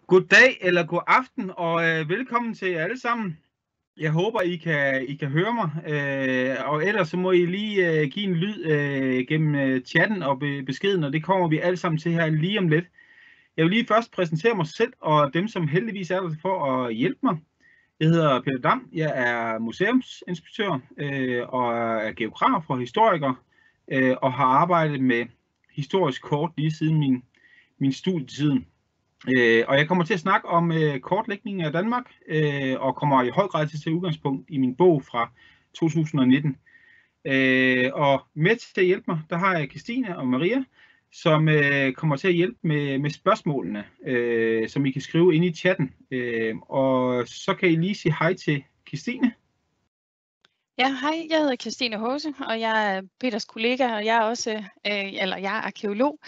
God dag eller god aften, og velkommen til jer alle sammen. Jeg håber, I kan høre mig, og ellers så må I lige give en lyd gennem chatten og beskeden, og det kommer vi alle sammen til her lige om lidt. Jeg vil lige først præsentere mig selv og dem, som heldigvis er der for at hjælpe mig. Jeg hedder Peter Dam, jeg er museumsinspektør og er geograf og historiker, og har arbejdet med historisk kort lige siden min studietid. Og jeg kommer til at snakke om kortlægning af Danmark, og kommer i høj grad til at tage udgangspunkt i min bog fra 2019. Og med til at hjælpe mig, der har jeg Christine og Maria, som kommer til at hjælpe med spørgsmålene, som I kan skrive ind i chatten. Og så kan I lige sige hej til Christine. Ja, hej, jeg hedder Christine Hose, og jeg er Peters kollega, og jeg er også jeg er arkeolog.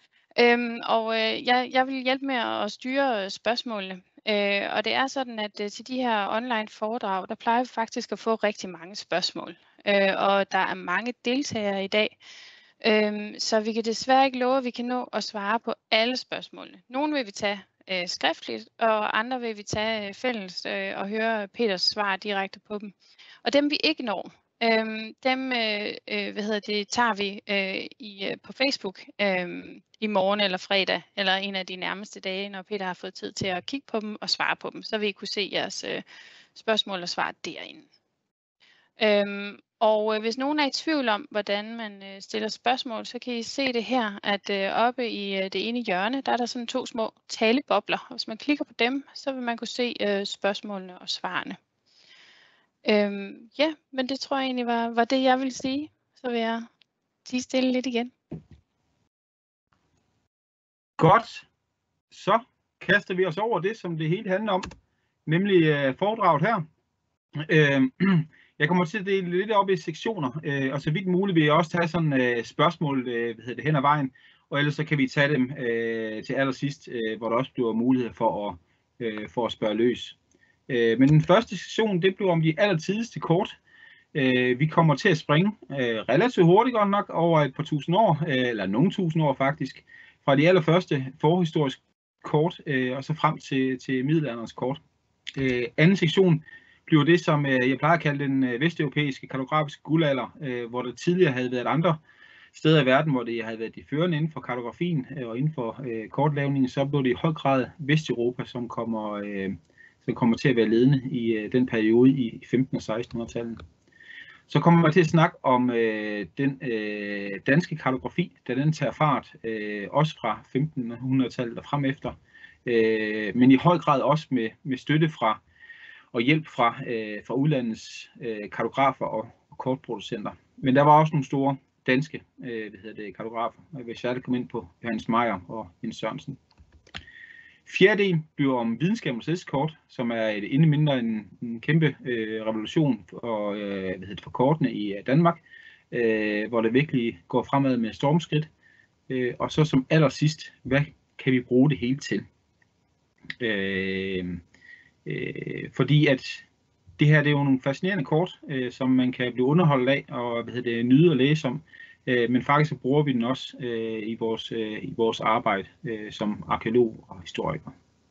Jeg vil hjælpe med at styre spørgsmålene. Og det er sådan, at til de her online foredrag, der plejer vi faktisk at få rigtig mange spørgsmål. Og der er mange deltagere i dag. Så vi kan desværre ikke love, at vi kan nå at svare på alle spørgsmålene. Nogle vil vi tage skriftligt, og andre vil vi tage fælles og høre Peters svar direkte på dem. Og dem vi ikke når, dem tager vi på Facebook i morgen eller fredag, eller en af de nærmeste dage, når Peter har fået tid til at kigge på dem og svare på dem. Så vil I kunne se jeres spørgsmål og svar derinde. Hvis nogen er i tvivl om, hvordan man stiller spørgsmål, så kan I se det her, at oppe i det ene hjørne, der er der sådan 2 små talebobler. Hvis man klikker på dem, så vil man kunne se spørgsmålene og svarene. Ja, men det tror jeg egentlig var det, jeg ville sige. Så vil jeg lige stille lidt igen. Godt. Så kaster vi os over det, som det hele handler om, nemlig foredraget her. Jeg kommer til at dele lidt op i sektioner, og så vidt muligt vil jeg også tage sådan spørgsmål hen ad vejen, og ellers så kan vi tage dem til allersidst, hvor der også bliver mulighed for at spørge løs. Men den første sektion, det bliver om de allertidligste kort. Vi kommer til at springe relativt hurtigt godt nok over et par tusind år, eller nogle tusind år faktisk, fra de allerførste forhistoriske kort, og så frem til middelalderens kort. Anden sektion bliver det, som jeg plejer at kalde den vesteuropæiske kartografiske guldalder, hvor der tidligere havde været andre steder i verden, hvor det havde været de førende inden for kartografien og inden for kortlavningen, så blev det i høj grad Vesteuropa, som kommer til at være ledende i den periode i 1500- og 1600-tallet. Så kommer man til at snakke om den danske kartografi, da den tager fart, også fra 1500-tallet og frem efter, men i høj grad også med støtte fra og hjælp fra udlandets kartografer og kortproducenter. Men der var også nogle store danske kartografer, hvis jeg komme ind på Johannes Meyer og Jens Sørensen. Fjerde del bliver om videnskabens kort, som er endnu mindre en kæmpe revolution for kortene i Danmark, hvor det virkelig går fremad med stormskridt. Og så som allersidst, hvad kan vi bruge det hele til? Fordi at det her det er jo nogle fascinerende kort, som man kan blive underholdt af og nyde at læse om. Men faktisk så bruger vi den også i vores arbejde som arkeolog og historiker.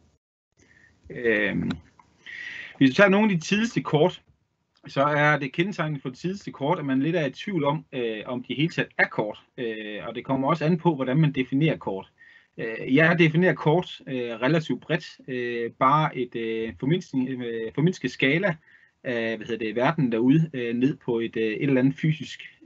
Hvis vi tager nogle af de tidligste kort, så er det kendetegnende for de tidligste kort, at man lidt er i tvivl om de hele taget er kort. Og det kommer også an på, hvordan man definerer kort. Jeg definerer kort relativt bredt, bare et formindsket skala af verden derude ned på et eller andet fysisk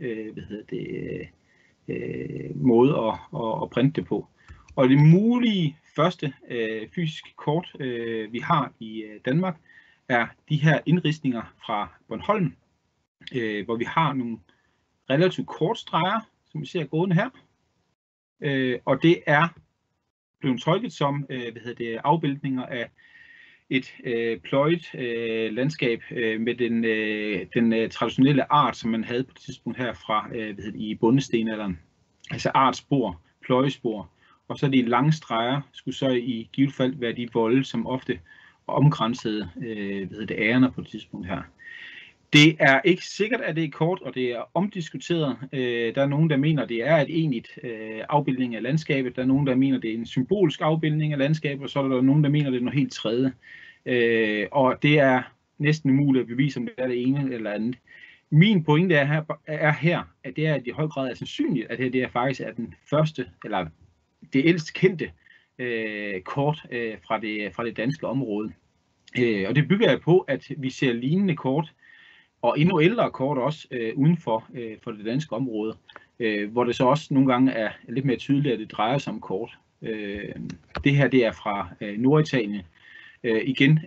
måde at printe det på. Og det mulige første fysiske kort, vi har i Danmark, er de her indridsninger fra Bornholm, hvor vi har nogle relativt kort streger, som vi ser gående her. Og det er blevet tolket som afbildninger af et pløjet landskab med den traditionelle art, som man havde på det tidspunkt her fra i bondestenalderen. Altså artspor, pløjespor, og så de lange streger skulle så i givet fald være de volde, som ofte omkransede ærerne på det tidspunkt her. Det er ikke sikkert, at det er kort, og det er omdiskuteret. Der er nogen, der mener, at det er et egentligt afbildning af landskabet. Der er nogen, der mener, at det er en symbolsk afbildning af landskabet, og så er der nogen, der mener, at det er noget helt tredje. Og det er næsten umuligt at bevise, om det er det ene eller andet. Min pointe er her, at det er, at i høj grad er sandsynligt, at det er faktisk er den første, eller det ældst kendte kort fra det danske område. Og det bygger jeg på, at vi ser lignende kort, og endnu ældre kort også uden for det danske område, hvor det så også nogle gange er lidt mere tydeligt, at det drejer sig om kort. Det her det er fra Norditalien. Igen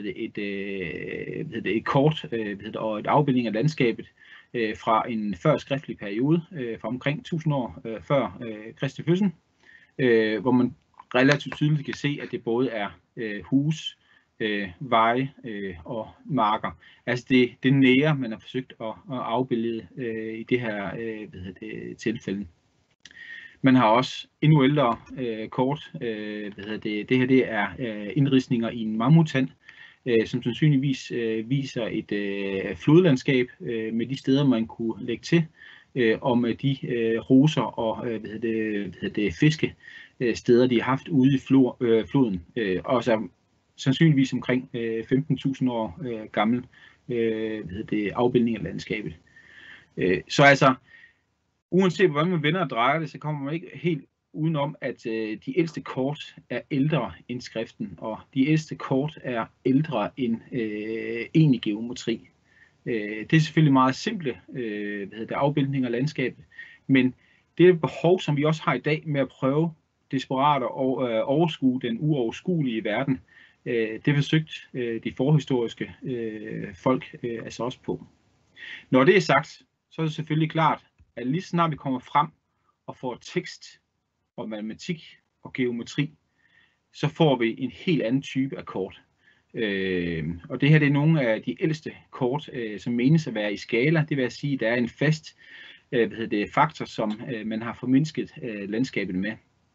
et kort og et afbildning af landskabet fra en førskriftlig periode, fra omkring 1000 år før Kristi fødsel, hvor man relativt tydeligt kan se, at det både er hus, veje og marker. Altså det nære, man har forsøgt at afbillede i det her tilfælde. Man har også endnu ældre kort. Det her det er indridsninger i en mammuttand, som sandsynligvis viser et flodlandskab med de steder, man kunne lægge til, og med de roser og fiske steder, de har haft ude i floden. Og så sandsynligvis omkring 15.000 år gammel afbildning af landskabet. Så altså, uanset hvordan man vender og drejer det, så kommer man ikke helt udenom, at de ældste kort er ældre end skriften, og de ældste kort er ældre end egentlig geometri. Det er selvfølgelig meget simple afbildninger af landskabet, men det er et behov, som vi også har i dag med at prøve desperat at overskue den uoverskuelige verden. Det forsøgt de forhistoriske folk altså også på. Når det er sagt, så er det selvfølgelig klart, at lige snart vi kommer frem og får tekst og matematik og geometri, så får vi en helt anden type af kort. Og det her det er nogle af de ældste kort, som menes at være i skala. Det vil sige, at der er en fast faktor, som man har formindsket landskabet med.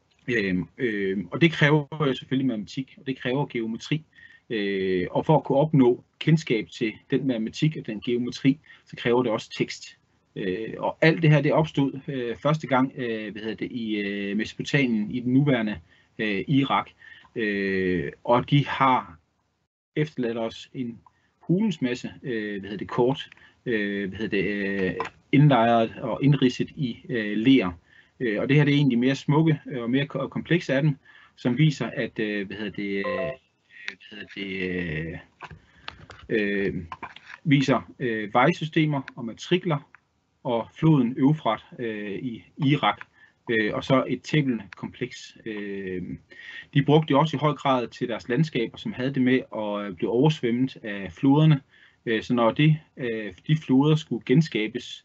Og det kræver selvfølgelig matematik, og det kræver geometri. Og for at kunne opnå kendskab til den matematik og den geometri, så kræver det også tekst. Og alt det her det opstod første gang i Mesopotamien, i den nuværende Irak. Og de har efterladt os en hulens masse kort, indlejret og indridset i ler. Og det her det er egentlig mere smukke og mere komplekse af dem, som viser, at viser vejsystemer og matrikler og floden Eufrat i Irak, og så et tæppelkompleks. De brugte det også i høj grad til deres landskaber, som havde det med at blive oversvømmet af floderne. Så når de floder skulle genskabes,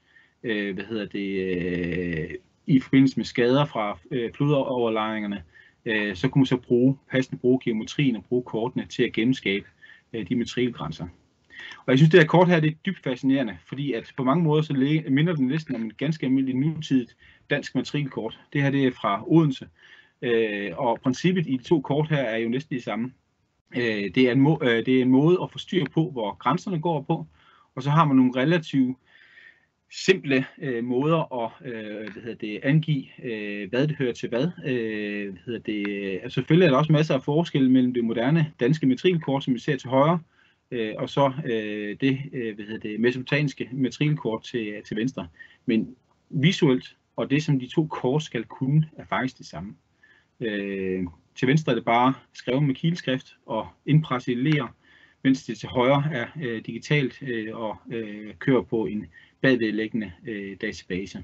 i forbindelse med skader fra flodoverlejringerne, så kunne man så passende bruge geometrien og bruge kortene til at gennemskabe de matrikelgrænser. Og jeg synes, det her kort her det er dybt fascinerende, fordi at på mange måder så minder den næsten om en ganske almindelig nutidigt dansk matrikelkort. Det her det er fra Odense, og princippet i de to kort her er jo næsten det samme. Det er en måde at få styr på, hvor grænserne går på, og så har man nogle relativt simple måder at angive, hvad det hører til hvad. Altså, selvfølgelig er der også masser af forskelle mellem det moderne danske matrikelkort, som vi ser til højre, og så det mesopotamiske matrikelkort til venstre. Men visuelt, og det som de to kort skal kunne, er faktisk det samme. Til venstre er det bare skrevet med kileskrift og indpresset i ler, mens det til højre er digitalt og kører på en bagvedliggende database.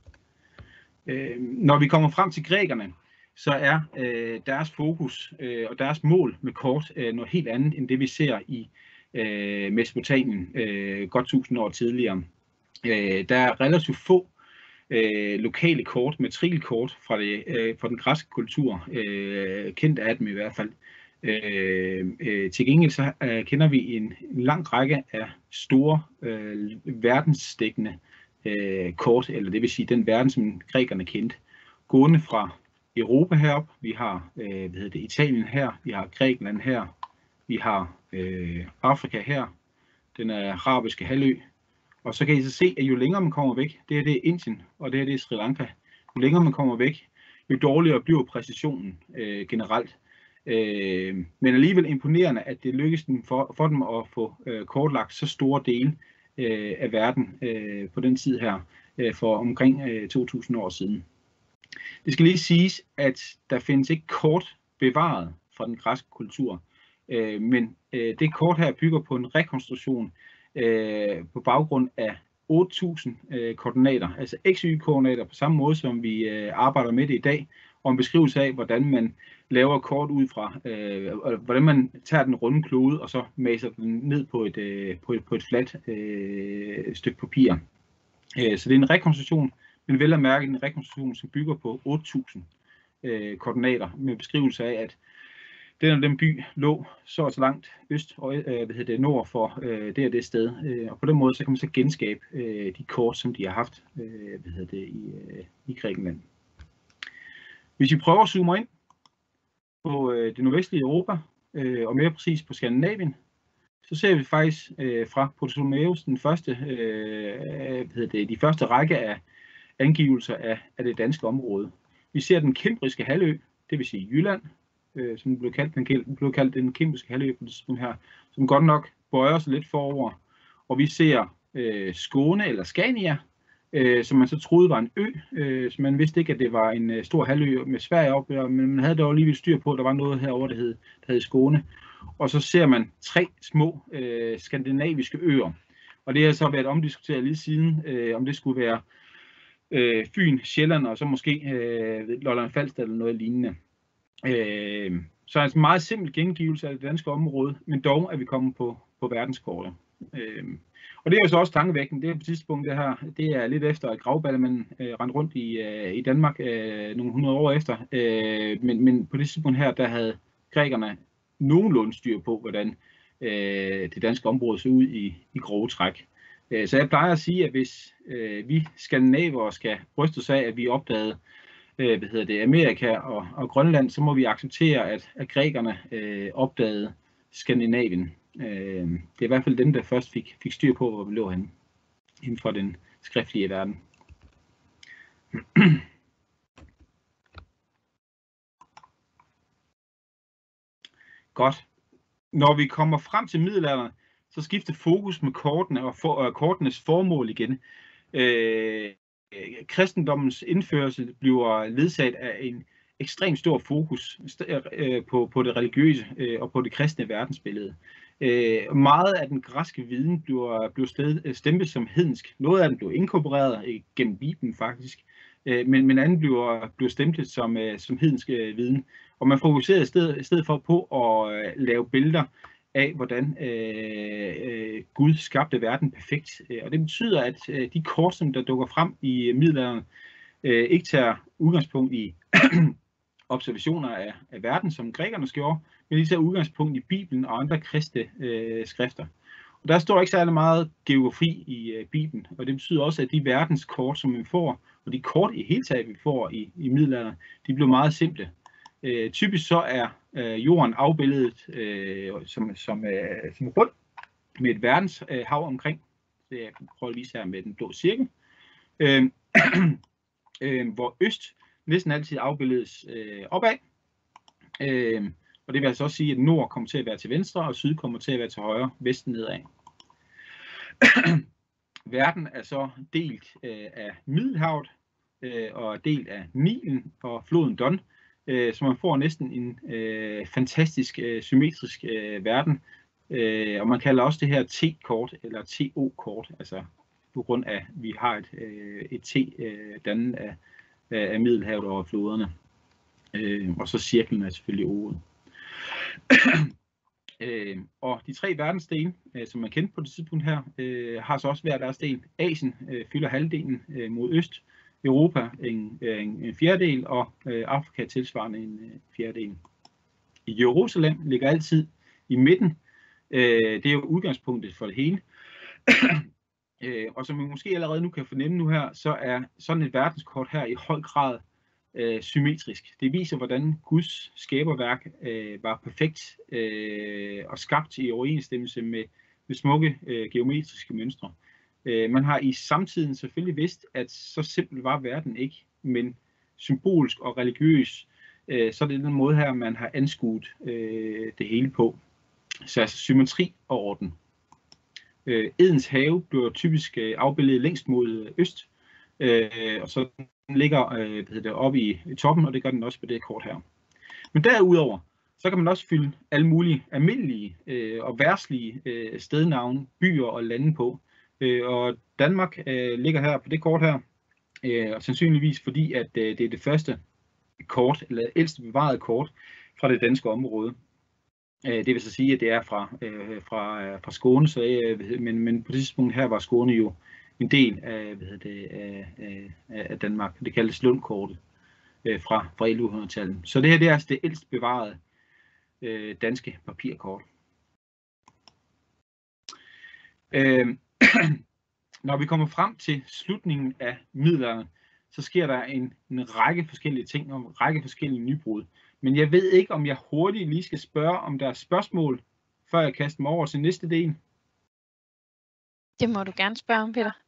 Når vi kommer frem til grækerne, så er deres fokus og deres mål med kort noget helt andet end det vi ser i Mesopotamien godt 1000 år tidligere. Der er relativt få lokale kort, matrikelkort fra den græske kultur, kendt af dem i hvert fald. Til gengæld så kender vi en lang række af store verdensdækkende kort, eller det vil sige den verden, som grækerne kendte, gående fra Europa herop. Vi har Italien her, vi har Grækenland her, vi har Afrika her, den arabiske halvø. Og så kan I så se, at jo længere man kommer væk, det er Indien, og det er Sri Lanka. Jo længere man kommer væk, jo dårligere bliver præcisionen generelt. Men alligevel imponerende, at det lykkedes for dem at få kortlagt så store dele af verden på den tid her, for omkring 2000 år siden. Det skal lige siges, at der findes ikke kort bevaret fra den græske kultur, men det kort her bygger på en rekonstruktion på baggrund af 8.000 koordinater, altså XY-koordinater på samme måde, som vi arbejder med det i dag, og en beskrivelse af, hvordan man laver kort ud fra, hvordan man tager den runde klode, og så maser den ned på et fladt stykke papir. Så det er en rekonstruktion, men vel at mærke en rekonstruktion, som bygger på 8.000 koordinater, med beskrivelse af, at den by lå så langt øst og nord for det sted. Og på den måde så kan man så genskabe de kort, som de har haft i Grækenland. Hvis vi prøver at zoome ind på det nordvestlige Europa, og mere præcis på Skandinavien, så ser vi faktisk fra Ptolemæus de første række af angivelser af det danske område. Vi ser den Kimbriske halvø, det vil sige Jylland, som blev kaldt den Kimbriske halvø på det tidspunkt her, som godt nok bøjer sig lidt forover. Og vi ser Skåne eller Scania, som man så troede var en ø, så man vidste ikke, at det var en stor halvø med Sverige op, men man havde dog alligevel styr på, at der var noget herovre, der hed Skåne. Og så ser man 3 små skandinaviske øer, og det har så været omdiskuteret lige siden, om det skulle være Fyn, Sjælland og så måske Lolland Falster eller noget lignende. Så altså en meget simpel gengivelse af det danske område, men dog er vi kommet på verdenskortet. Og det er jo så også tankevækkende. Det er på tidspunkt det her, det er lidt efter at gravballemanden rendte rundt i Danmark nogle 100 år efter. Men på det tidspunkt her, der havde grækerne nogenlunde styr på, hvordan det danske område så ud i grove træk. Så jeg plejer at sige, at hvis vi skandinaver skal bryste os af, at vi opdagede Amerika og Grønland, så må vi acceptere, at grækerne opdagede Skandinavien. Det er i hvert fald dem, der først fik styr på, hvor vi lå henne inden for den skriftlige verden. Godt. Når vi kommer frem til middelalderen, så skifter fokus med kortene og kortenes formål igen. Kristendommens indførelse bliver ledsaget af en ekstremt stor fokus på det religiøse og på det kristne verdensbillede. Meget af den græske viden bliver stemplet som hedensk. Noget af den bliver inkorporeret gennem Bibelen faktisk, men anden bliver stemplet som hedensk viden. Og man fokuserer i stedet for på at lave billeder af, hvordan Gud skabte verden perfekt. Og det betyder, at de kort, som der dukker frem i middelalderen, ikke tager udgangspunkt i observationer af verden, som grækerne gjorde, men de tager udgangspunkt i Bibelen og andre kristne skrifter. Og der står ikke særlig meget geografi i Bibelen, og det betyder også, at de verdenskort, som vi får, og de kort i hele taget, vi får i middelalderen, de bliver meget simple. Typisk så er jorden afbildet som rund med et verdenshav omkring. Det jeg prøver at vise her med den blå cirkel. Hvor øst næsten altid afbilledes opad. Og det vil altså også sige, at nord kommer til at være til venstre, og syd kommer til at være til højre, vesten nedad. Verden er så delt af Middelhavet og delt af Nilen og floden Don. Så man får næsten en fantastisk symmetrisk verden. Og man kalder også det her T-kort eller TO-kort, altså på grund af, at vi har et T dannet af Middelhavet over floderne. Og så cirklen er selvfølgelig O'et. Og de 3 verdensdele, som man kendte på det tidspunkt her, har så også hver deres del. Asien fylder halvdelen mod øst, Europa en fjerdedel, og Afrika tilsvarende en fjerdedel. Jerusalem ligger altid i midten. Det er jo udgangspunktet for det hele. Og som vi måske allerede nu kan fornemme nu her, så er sådan et verdenskort her i høj grad symmetrisk. Det viser, hvordan Guds skaberværk var perfekt og skabt i overensstemmelse med med smukke geometriske mønstre. Man har i samtiden selvfølgelig vidst, at så simpel var verden ikke, men symbolsk og religiøs, så er det den måde her, man har anskuet det hele på. Så altså symmetri og orden. Edens have bliver typisk afbildet længst mod øst, og så den ligger oppe i toppen, og det gør den også på det kort her. Men derudover, så kan man også fylde alle mulige almindelige og verdslige stednavne, byer og lande på. Og Danmark ligger her på det kort her, og sandsynligvis fordi, at det er det første kort, eller ældste bevarede kort fra det danske område. Det vil så sige, at det er fra Skåne, men på det tidspunkt her var Skåne jo en del af Danmark. Det kaldes Lundkortet fra 1100-tallet. Så det her det er altså det ældste bevarede danske papirkort. Når vi kommer frem til slutningen af middelalderen, så sker der en række forskellige ting og en række forskellige nybrud. Men jeg ved ikke, om jeg hurtigt lige skal spørge, om der er spørgsmål, før jeg kaster mig over til næste del. Det må du gerne spørge om, Peter.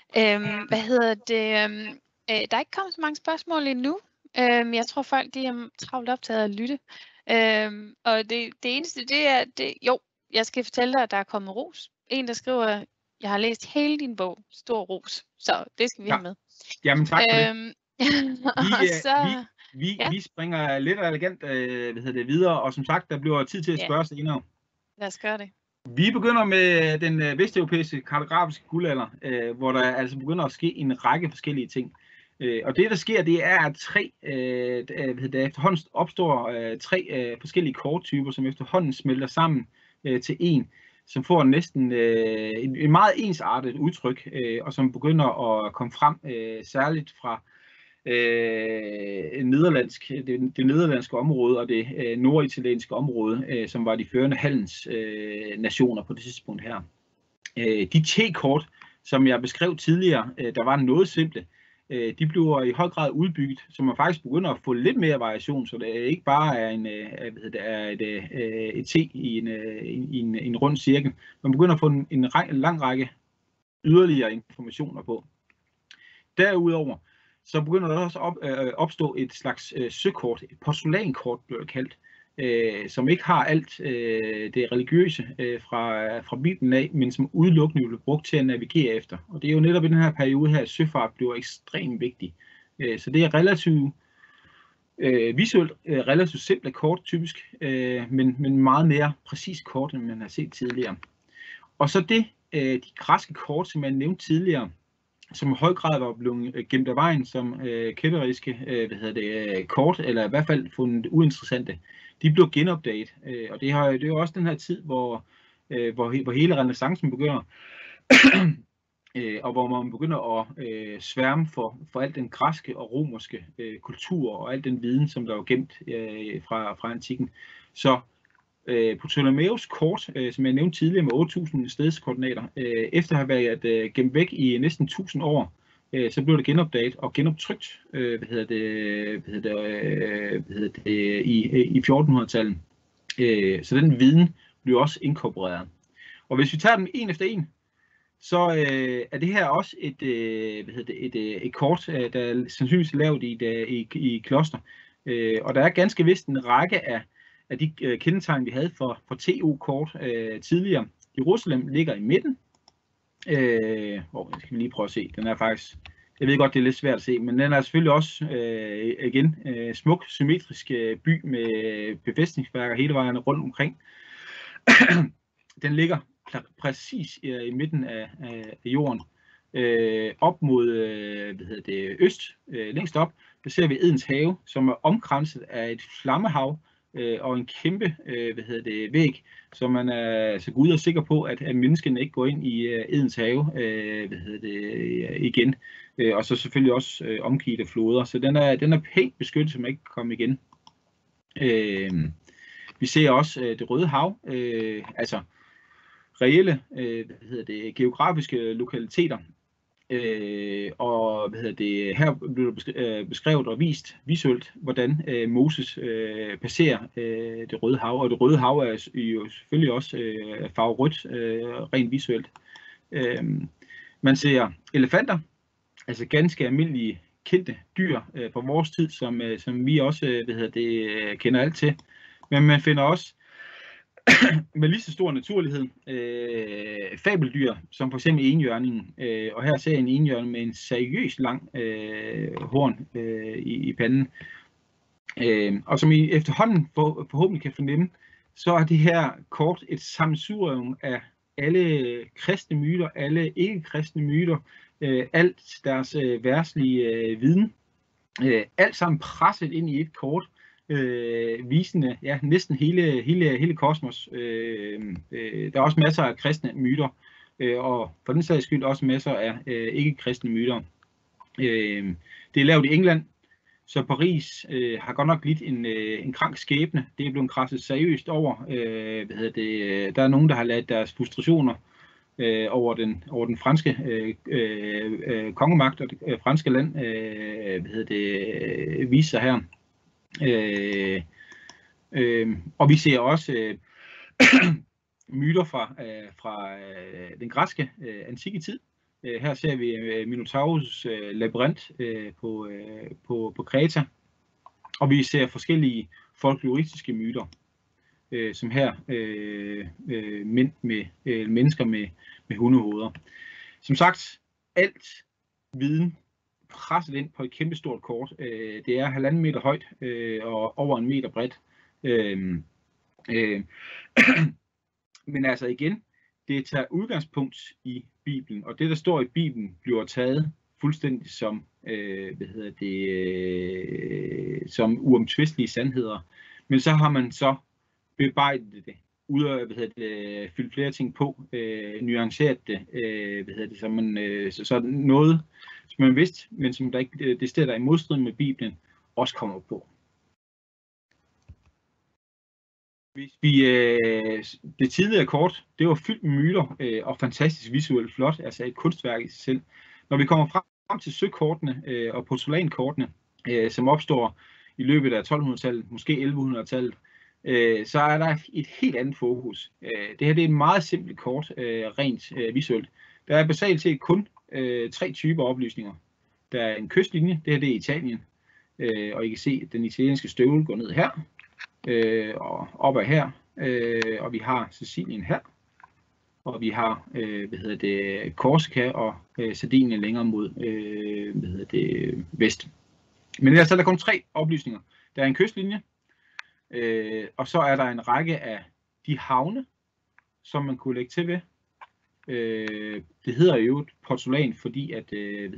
Der er ikke kommet så mange spørgsmål endnu. Jeg tror, folk de er travlt optaget at lytte. Og det eneste, det er, jeg skal fortælle dig, at der er kommet ros. En, der skriver, jeg har læst hele din bog, stor ros. Så det skal vi have med. Jamen tak for det. Vi springer lidt elegant videre, og som sagt, der bliver tid til at spørge senere. Lad os gøre det. Vi begynder med den vesteuropæiske kartografiske guldalder, hvor der altså begynder at ske en række forskellige ting. Og det, der sker, det er, at der efterhånden opstår tre forskellige korttyper, som efterhånden smelter sammen til en, som får næsten en meget ensartet udtryk, og som begynder at komme frem særligt fra det nederlandske område og det norditalienske område, som var de førende handelsnationer på det tidspunkt her. De T-kort, som jeg beskrev tidligere, der var noget simple, de bliver i høj grad udbygget, så man faktisk begynder at få lidt mere variation, så det ikke bare er et T i en rund cirkel. Man begynder at få en lang række yderligere informationer på. Derudover så begynder der også at opstå et slags søkort, et porcelænkort bliver det kaldt, som ikke har alt det religiøse fra Bibelen af, men som udelukkende bliver brugt til at navigere efter. Og det er jo netop i den her periode her, at søfart bliver ekstremt vigtig. Så det er relativt visuelt relativt simple kort typisk, men meget mere præcis kort, end man har set tidligere. Og så de græske kort, som jeg nævnte tidligere, som i høj grad var blevet gemt af vejen som kætteriske kort, eller i hvert fald fundet uinteressante, de blev genopdaget. Og det er jo også den her tid, hvor hele renæssancen begynder, og hvor man begynder at sværme for al den græske og romerske kultur og al den viden, som der var gemt fra antikken. Så Ptolemæus kort, som jeg nævnte tidligere med 8.000 stedskoordinater, efter at have været gemt væk i næsten 1000 år, så blev det genopdaget og genoptrykt i 1400-tallet. Så den viden blev også inkorporeret. Og hvis vi tager dem en efter en, så er det her også et kort, der er sandsynligvis lavet i kloster. Og der er ganske vist en række af de kendetegn, vi havde for TO-kort tidligere. Jerusalem ligger i midten. Skal vi lige prøve at se. Den er faktisk, jeg ved godt, det er lidt svært at se, men den er selvfølgelig også smuk, symmetrisk by med befæstningsværker hele vejen rundt omkring. Den ligger præcis i midten af jorden. Op mod øst, længst op, der ser vi Edens have, som er omkranset af et flammehav og en kæmpe væg, så man er så Gud er sikker på, at menneskene ikke går ind i Edens have igen. Og så selvfølgelig også omgivet af floder, så den er pænt beskyttet, så man ikke kan komme igen. Vi ser også det Røde Hav, altså reelle geografiske lokaliteter, Og her blev det beskrevet og vist visuelt, hvordan Moses passerer det Røde Hav, og det Røde Hav er jo selvfølgelig også farve rødt, rent visuelt. Man ser elefanter, altså ganske almindelige kendte dyr fra vores tid, som vi også kender alt til, men man finder også med lige så stor naturlighed fabeldyr, som for eksempel enhjørningen. Og her ser jeg en enhjørning med en seriøst lang horn i panden. Og som I efterhånden forhåbentlig kan fornemme, så er det her kort et sammensurium af alle kristne myter, alle ikke-kristne myter, alt deres verdslige viden, alt sammen presset ind i et kort, visende næsten hele kosmos. Der er også masser af kristne myter, og for den sags skyld også masser af ikke-kristne myter. Det er lavet i England, så Paris har godt nok lidt en krank skæbne. Det er blevet krasset seriøst over. Der er nogen, der har ladet deres frustrationer over den franske kongemagt og det franske land vise sig her. Og vi ser også myter fra den græske antikke tid. Her ser vi Minotaurus labyrint på Kreta, og vi ser forskellige folkloristiske myter, som her mennesker med hundehoveder. Som sagt, alt viden presset ind på et kæmpestort kort. Det er 1,5 meter højt og over 1 meter bredt. Men altså igen, det tager udgangspunkt i Bibelen, og det der står i Bibelen bliver taget fuldstændig som som uomtvistelige sandheder. Men så har man så bearbejdet det, ud af fyldt flere ting på, nuanceret det, så noget, som man vidste, men som der ikke det sted der er i modstrid med Bibelen, også kommer på. Hvis vi, det tidligere kort, det var fyldt med myter og fantastisk visuelt flot, altså et kunstværk i sig selv. Når vi kommer frem til søkortene og porcelænskortene, som opstår i løbet af 1200-tallet, måske 1100-tallet, så er der et helt andet fokus. Det her det er et meget simpelt kort, rent visuelt. Der er basalt set kun 3 typer oplysninger. Der er en kystlinje, det her det er Italien, og I kan se, at den italienske støvle går ned her, og op ad her, og vi har Sicilien her, og vi har Korsika og Sardinien længere mod vest. Men ellers er der kun 3 oplysninger. Der er en kystlinje, og så er der en række af de havne, som man kunne lægge til ved. Det hedder jo et porcelæn, fordi at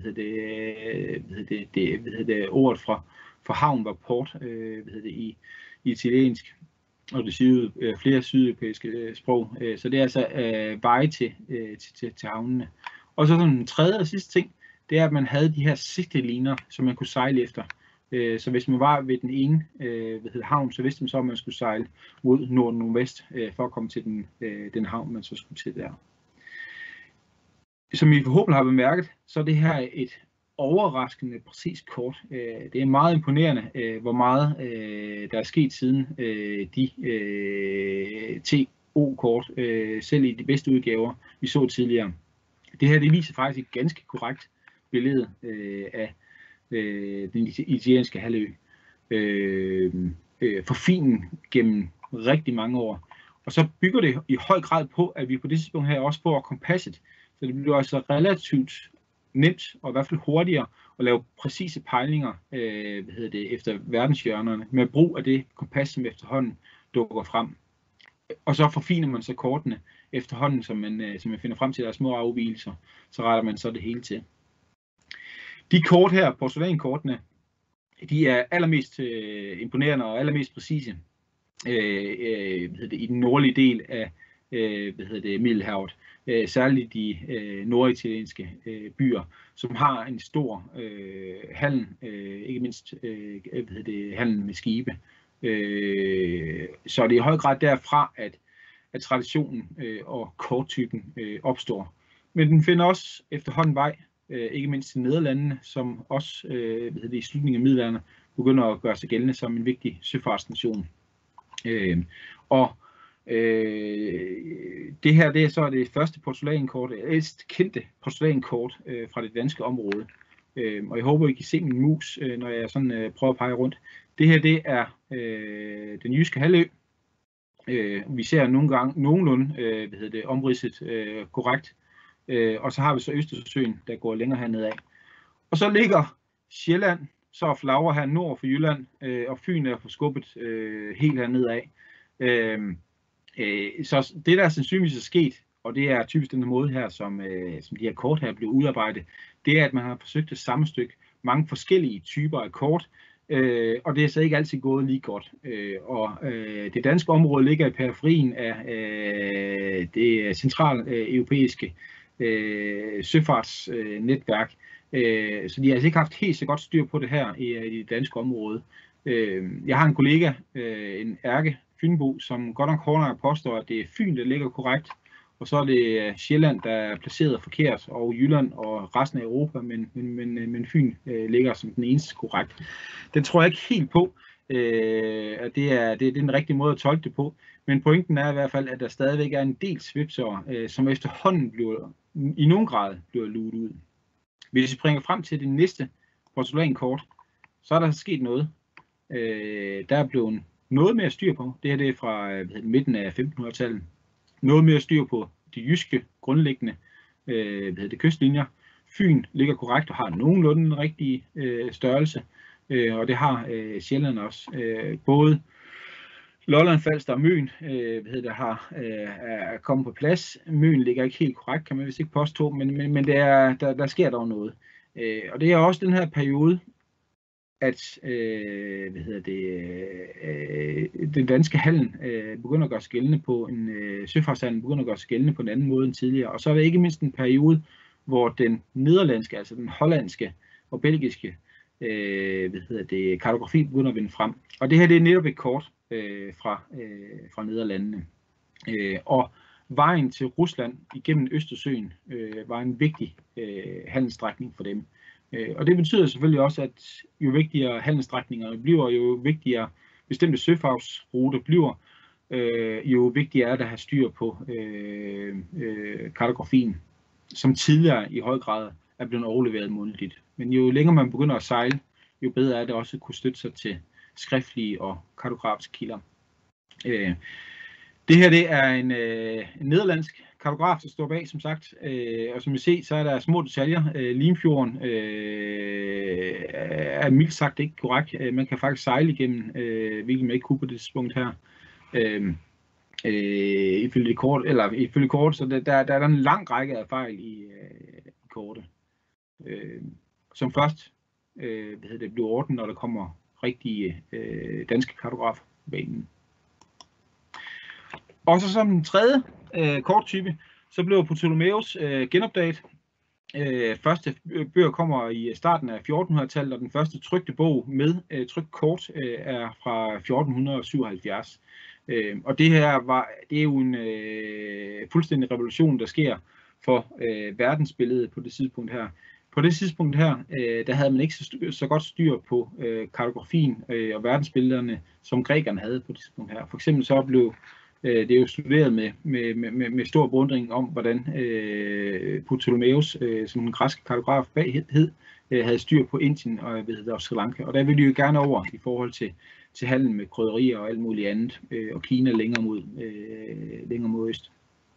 ordet fra havn var port i italiensk, og det siger flere sydeuropæiske sprog. Så det er altså veje til havnene. Og så den tredje og sidste ting, det er, at man havde de her sigteliner, som man kunne sejle efter. Så hvis man var ved den ene havn, så vidste man så, at man skulle sejle mod nord-nordvest for at komme til den havn, man så skulle til der. Som I forhåbentlig har bemærket, så er det her et overraskende præcis kort. Det er meget imponerende, hvor meget der er sket siden de TO-kort, selv i de bedste udgaver, vi så tidligere. Det her det viser faktisk et ganske korrekt billede af den italienske halvø. Forfinet gennem rigtig mange år. Og så bygger det i høj grad på, at vi på det tidspunkt her også får kompasset. Så det bliver altså relativt nemt, og i hvert fald hurtigere, at lave præcise pejlinger efter verdenshjørnerne, med brug af det kompas, som efterhånden dukker frem. Og så forfiner man så kortene efterhånden, som man finder frem til deres små afvigelser, så retter man så det hele til. De kort her, porcelænskortene, de er allermest imponerende og allermest præcise i den nordlige del af Middelhavet. Særligt de norditalienske byer, som har en stor handel, ikke mindst handel med skibe. Så det er i høj grad derfra, at traditionen og korttypen opstår. Men den finder også efterhånden vej ikke mindst til Nederlandene, som også i slutningen af middelalderen begynder at gøre sig gældende som en vigtig søfartsnation. Det her det er så det første porcelænkort, ældst kendte porcelænkort fra det danske område. Og jeg håber, I kan se min mus, når jeg sådan prøver at pege rundt. Det her det er den jyske halvø. Vi ser nogle gange nogenlunde omridset korrekt. Og så har vi så Østersøen, der går længere hernede af. Og så ligger Sjælland, så er Flagre her nord for Jylland, og Fyn er forskubbet helt hernede af. Så det der sandsynligvis er sket, og det er typisk den måde her, som de her kort her blev udarbejdet, det er, at man har forsøgt at sammenstykke mange forskellige typer af kort, og det er så ikke altid gået lige godt. Det danske område ligger i periferien af det centraleuropæiske søfartsnetværk, så de har altså ikke haft helt så godt styr på det her i det danske område. Jeg har en kollega, en ærke Fynbo, som godt nok hårdere påstår, at det er Fyn, der ligger korrekt, og så er det Sjælland, der er placeret forkert, og Jylland og resten af Europa, men Fyn ligger som den eneste korrekt. Den tror jeg ikke helt på, at det er den rigtige måde at tolke det på, men pointen er i hvert fald, at der stadigvæk er en del svipsere, som efterhånden i nogen grad bliver luet ud. Hvis vi springer frem til det næste porcelænkort, så er der sket noget. Der er blevet noget mere styr på. Det her det er fra midten af 1500-tallet. Noget mere styr på de jyske grundlæggende kystlinjer. Fyn ligger korrekt og har nogenlunde den rigtige størrelse. Og det har Sjælland også. Både Lolland, Falster og Møn er kommet på plads. Møn ligger ikke helt korrekt, kan man vist ikke påstå, men der sker dog noget. Og det er også den her periode, at den danske handel begynder at gøre sig gældende på søfartshandel begynder at gøre sig gældende på en anden måde end tidligere. Og så er det ikke mindst en periode, hvor den nederlandske, altså den hollandske og belgiske kartografi begynder at vinde frem. Og det her det er netop et kort fra Nederlandene. Og vejen til Rusland igennem Østersøen var en vigtig handelsstrækning for dem. Og det betyder selvfølgelig også, at jo vigtigere handelsstrækningerne bliver, jo vigtigere bestemte søfartsruter bliver, jo vigtigere er det at have styr på kartografien, som tidligere i høj grad er blevet overleveret mundtligt. Men jo længere man begynder at sejle, jo bedre er det også at kunne støtte sig til skriftlige og kartografiske kilder. Det her det er en nederlandsk kartograf, der står bag, som sagt, og som I ser, så er der små detaljer. Limfjorden er mildt sagt ikke korrekt. Man kan faktisk sejle igennem, hvilket man ikke kunne på det tidspunkt her. Ifølge kort, så der er en lang række af fejl i kortet, som først bliver ordnet, når der kommer rigtige danske kartografer på banen. Og så som den tredje korttype, så blev Ptolemæus genopdaget. Første bøger kommer i starten af 1400-tallet, og den første trykte bog med trykt kort er fra 1477. Og det her det er jo en fuldstændig revolution, der sker for verdensbilledet på det tidspunkt her. På det tidspunkt her, der havde man ikke så godt styr på kartografien og verdensbillederne, som grækerne havde på det tidspunkt her. For eksempel så blev det er jo studeret med stor beundring om, hvordan Ptolemæus, som den græske kartograf bag hed, havde styr på Indien og Sri Lanka. Og der ville de jo gerne over i forhold til handel med krydderier og alt muligt andet, og Kina længere mod øst.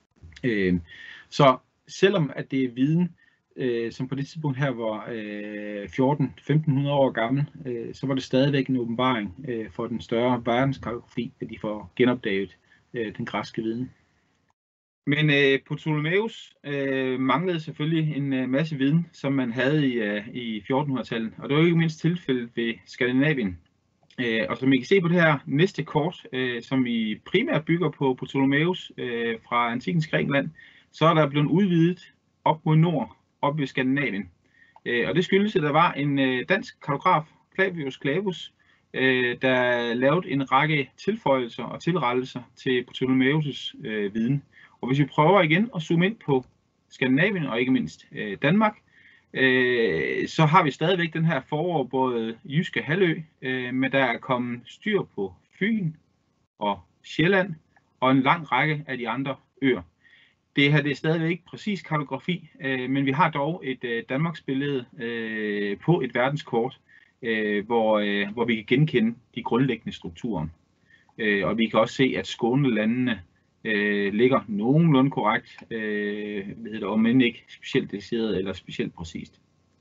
Så selvom at det er viden, som på det tidspunkt her var 1400-1500 år gammel, så var det stadigvæk en åbenbaring for den større verdenskartografi, at de får genopdaget den græske viden. Men Ptolemæus manglede selvfølgelig en masse viden, som man havde i 1400-tallet, og det var ikke mindst tilfældet ved Skandinavien. Og som I kan se på det her næste kort, som vi primært bygger på Ptolemæus fra antikkens Grækenland, så er der blevet udvidet op mod nord, op ved Skandinavien. Og det skyldes, at der var en dansk kartograf, Clavius Clavus, der lavede en række tilføjelser og tilrettelser til Ptolemæus' viden. Og hvis vi prøver igen at zoome ind på Skandinavien og ikke mindst Danmark, Så har vi stadigvæk den her foroverbåde Jyske Halvø, men der er kommet styr på Fyn og Sjælland og en lang række af de andre øer. Det her det er stadigvæk ikke præcis kartografi, men vi har dog et Danmarksbillede på et verdenskort, hvor vi kan genkende de grundlæggende strukturer. Og vi kan også se, at Skånelandene ligger nogenlunde korrekt, om end ikke specielt detaljeret eller specielt præcist.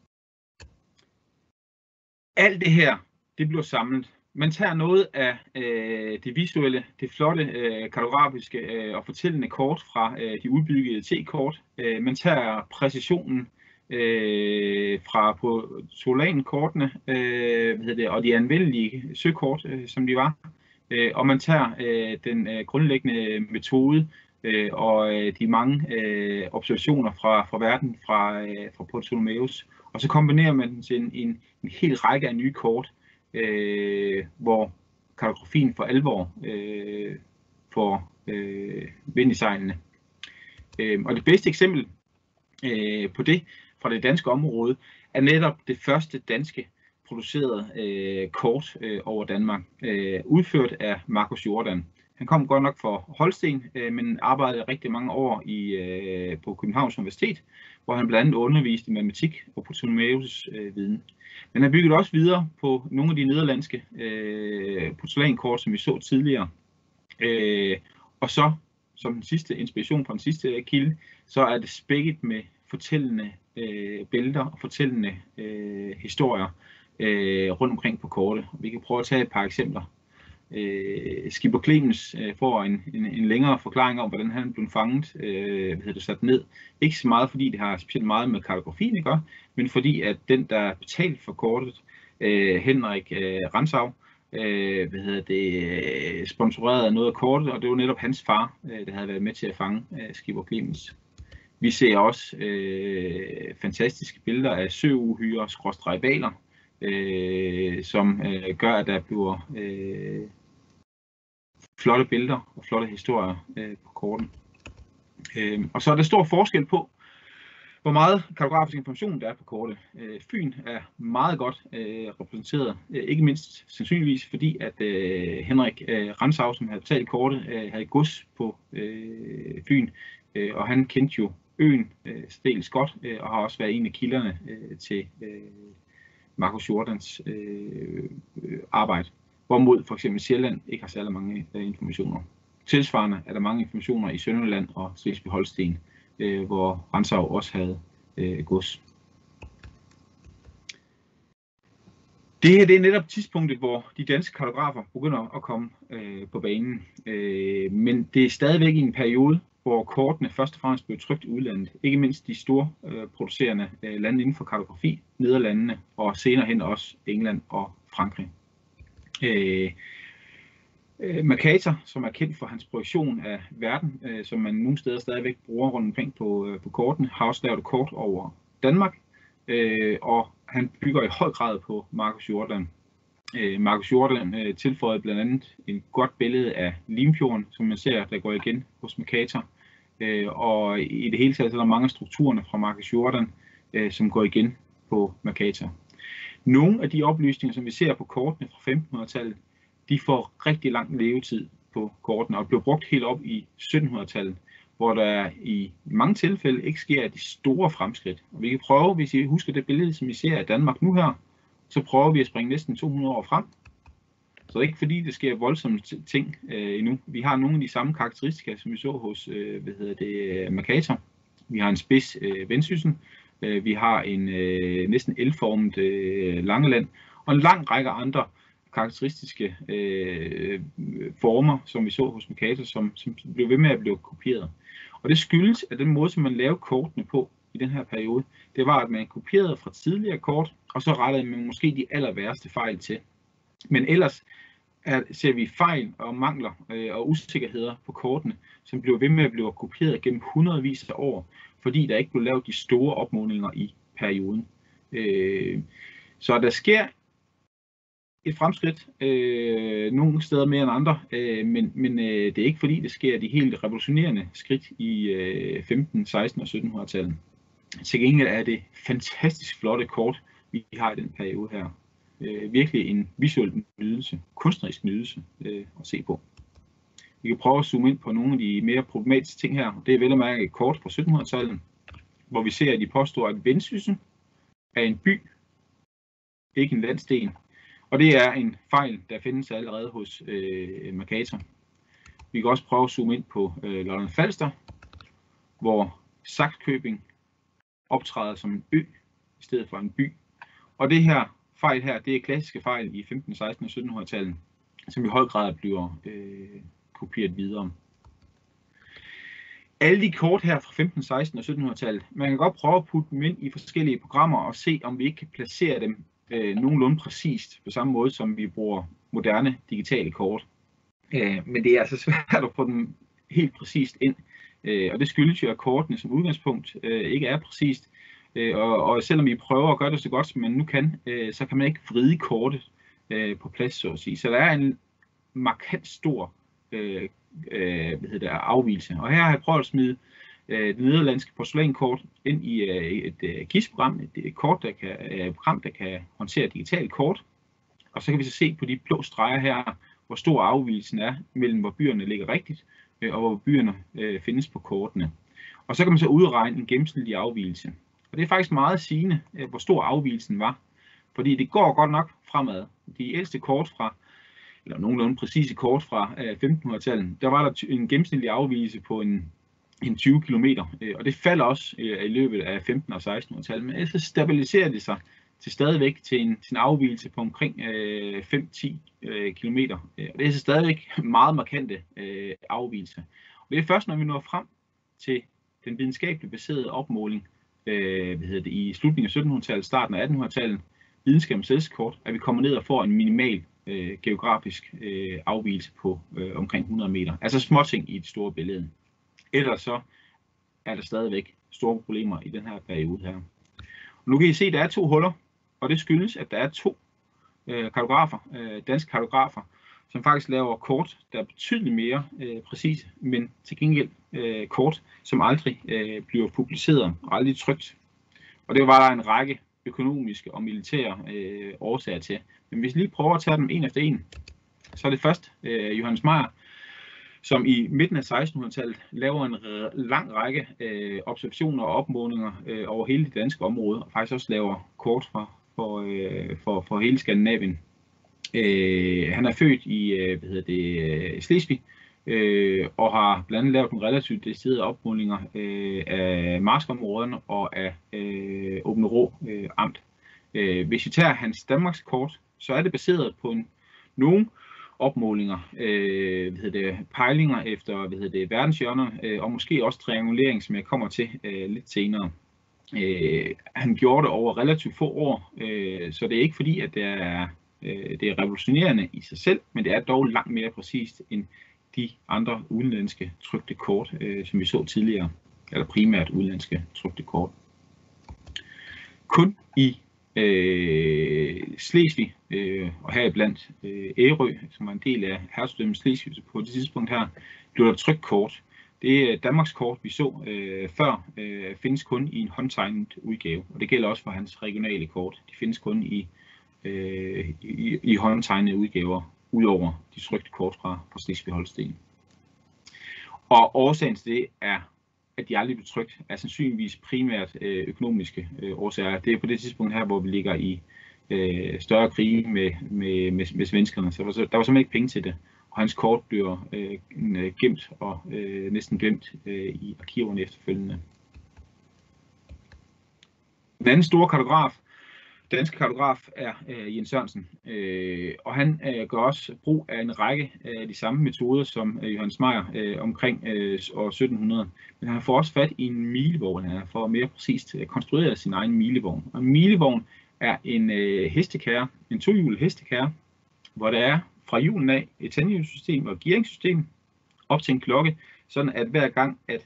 Alt det her, det bliver samlet. Man tager noget af det visuelle, det flotte kartografiske og fortællende kort fra de udbyggede T-kort. Man tager præcisionen fra på Solan-kortene og de anvendelige søkort, som de var. Og man tager den grundlæggende metode og de mange observationer fra verden fra Ptolemæus. Og så kombinerer man den til en hel række af nye kort, hvor kartografien for alvor får vind i sejlene. Og det bedste eksempel på det fra det danske område er netop det første danske producerede kort over Danmark, udført af Marcus Jordan. Han kom godt nok fra Holsten, men arbejdede rigtig mange år på Københavns Universitet, hvor han blandt andet underviste i matematik og Ptolemæus' viden. Men han byggede også videre på nogle af de nederlandske porcelænkort, som vi så tidligere. Og så, som den sidste inspiration fra den sidste kilde, så er det spækket med fortællende billeder og fortællende historier rundt omkring på kortet. Vi kan prøve at tage et par eksempler. Skipper Clemens får en længere forklaring om, hvordan han blev fanget, sat ned. Ikke så meget, fordi det har specielt meget med kartografien at gøre, men fordi at den, der betalte for kortet, Henrik Rantzau, sponsorerede noget af kortet, og det var netop hans far, der havde været med til at fange Skipper Clemens. Vi ser også fantastiske billeder af søuhyrer / hvaler, som gør, at der bliver flotte billeder og flotte historier på korten. Og så er der stor forskel på, hvor meget kartografisk information der er på kortet. Fyn er meget godt repræsenteret, ikke mindst sandsynligvis fordi, at Henrik Rantzau, som havde betalt kortet, havde gods på Fyn, og han kendte jo øen særdeles godt, og har også været en af kilderne til Marcus Jordans arbejde. Hvorimod for eksempel Sjælland ikke har særlig mange informationer. Tilsvarende er der mange informationer i Sønderjylland og Slesvig-Holsten, hvor Rantzau også havde gods. Det her det er netop tidspunktet, hvor de danske kartografer begynder at komme på banen. Men det er stadigvæk i en periode, hvor kortene først og fremmest blev trykt i udlandet. Ikke mindst de store producerende lande inden for kartografi, Nederlandene og senere hen også England og Frankrig. Mercator, som er kendt for hans projektion af verden, som man nogle steder stadigvæk bruger rundt omkring på kortene, har også lavet et kort over Danmark, og han bygger i høj grad på Marcus Jordan. Marcus Jordan tilføjede blandt andet et godt billede af Limfjorden, som man ser, der går igen hos Mercator. Og i det hele taget så er der mange af strukturerne fra Marcus Jordan, som går igen på Mercator. Nogle af de oplysninger, som vi ser på kortene fra 1500-tallet, de får rigtig lang levetid på kortene og bliver brugt helt op i 1700-tallet, hvor der i mange tilfælde ikke sker de store fremskridt. Og vi kan prøve, hvis I husker det billede, som I ser af Danmark nu her, så prøver vi at springe næsten 200 år frem. Så det er ikke fordi, det sker voldsomme ting endnu. Vi har nogle af de samme karakteristika, som vi så hos Mercator. Vi har en spids Vendsyssel. Vi har en næsten L-formet Langeland. Og en lang række andre karakteristiske former, som vi så hos Mercator, som blev ved med at blive kopieret. Og det skyldes, at den måde, som man lavede kortene på i den her periode, det var, at man kopierede fra tidligere kort, og så rettede man måske de aller værste fejl til. Men ellers ser vi fejl og mangler og usikkerheder på kortene, som bliver ved med at blive kopieret gennem hundredvis af år, fordi der ikke blev lavet de store opmålinger i perioden. Så der sker et fremskridt, nogle steder mere end andre, men det er ikke fordi, det sker de helt revolutionerende skridt i 15-, 16- og 1700-tallet. Til gengæld er det fantastisk flotte kort, vi har i den periode her. Virkelig en visuel nydelse, kunstnerisk nydelse at se på. Vi kan prøve at zoome ind på nogle af de mere problematiske ting her. Det er vel at mærke et kort fra 1700-tallet, hvor vi ser, at de påstår, at Vendsyssel er en by, ikke en landsdel. Og det er en fejl, der findes allerede hos Mercator. Vi kan også prøve at zoome ind på Lolland-Falster, hvor Sakskøbing optræder som en ø i stedet for en by. Og det her fejl her, det er klassiske fejl i 15, 16 og 1700-tallet, som i høj grad bliver kopieret videre. Alle de kort her fra 15, 16 og 1700-tallet, man kan godt prøve at putte dem ind i forskellige programmer og se, om vi ikke kan placere dem nogenlunde præcist på samme måde, som vi bruger moderne digitale kort. Men det er altså svært at få dem helt præcist ind, og det skyldes jo, at kortene som udgangspunkt ikke er præcist. Og selvom vi prøver at gøre det så godt, som man nu kan, så kan man ikke vride kortet på plads, så at sige. Så der er en markant stor afvigelse. Og her har jeg prøvet at smide det nederlandske porcelænkort ind i et GIS-program, et program, der kan håndtere digitale kort. Og så kan vi så se på de blå streger her, hvor stor afvigelsen er mellem, hvor byerne ligger rigtigt, og hvor byerne findes på kortene. Og så kan man så udregne en gennemsnitlig afvigelse. Og det er faktisk meget sigende, hvor stor afvigelsen var. Fordi det går godt nok fremad. De ældste kort fra, eller nogenlunde præcise kort fra 1500-tallet, der var der en gennemsnitlig afvigelse på en 20 km. Og det falder også i løbet af 15- og 1600-tallet. Men ellers stabiliserer det sig stadigvæk til en afvigelse på omkring 5-10 km. Og det er så stadigvæk meget markante afvigelser. Og det er først, når vi når frem til den videnskabeligt baserede opmåling i slutningen af 1700-tallet, starten af 1800-tallet, videnskabens selvkort, at vi kommer ned og får en minimal geografisk afvigelse på omkring 100 meter. Altså småting i et stort billede. Ellers så er der stadigvæk store problemer i den her periode her. Og nu kan I se, at der er 2 huller, og det skyldes, at der er 2 danske kartografer, som faktisk laver kort, der er betydeligt mere præcise, men til gengæld kort, som aldrig bliver publiceret og aldrig trykt. Og det var der en række økonomiske og militære årsager til. Men hvis vi lige prøver at tage dem en efter en, så er det først Johannes Meyer, som i midten af 1600-tallet laver en lang række observationer og opmålinger over hele det danske område, og faktisk også laver kort for hele Skandinavien. Han er født i Slesvig, og har blandt andet lavet en relativt decideret opmålinger af marskområderne og af Aabenraa amt. Hvis vi tager hans Danmarks kort, så er det baseret på nogle opmålinger, pejlinger efter verdenshjørner, og måske også triangulering, som jeg kommer til lidt senere. Han gjorde det over relativt få år, så det er ikke fordi, at det er revolutionerende i sig selv, men det er dog langt mere præcist end de andre udenlandske trykte kort, som vi så tidligere, eller primært udenlandske trykte kort. Kun i Slesvig, og heriblandt Ærø, som er en del af hertugdømmet Slesvig på det tidspunkt her, blev der trykt kort. Det er Danmarks kort, vi så før, findes kun i en håndtegnet udgave, og det gælder også for hans regionale kort. De findes kun i håndtegnede udgaver, udover de trykte kort fra Slesvig-Holsten. Og årsagen til det er, at de aldrig blev trykt, er sandsynligvis primært økonomiske årsager. Det er på det tidspunkt her, hvor vi ligger i større krige med svenskerne, så der var simpelthen ikke penge til det. Og hans kort bliver gemt og næsten glemt i arkiverne efterfølgende. Den anden store kartograf, danske kartograf, er Jens Sørensen, og han gør også brug af en række af de samme metoder som Johannes Meyer omkring år 1700. Men han får også fat i en milevogn, han får mere præcist konstrueret sin egen milevogn. Og en milevogn er en hestekærre, en tohjulet hestekærre, hvor der er fra hjulen af et tandhjulssystem og et gearingssystem op til en klokke, sådan at hver gang at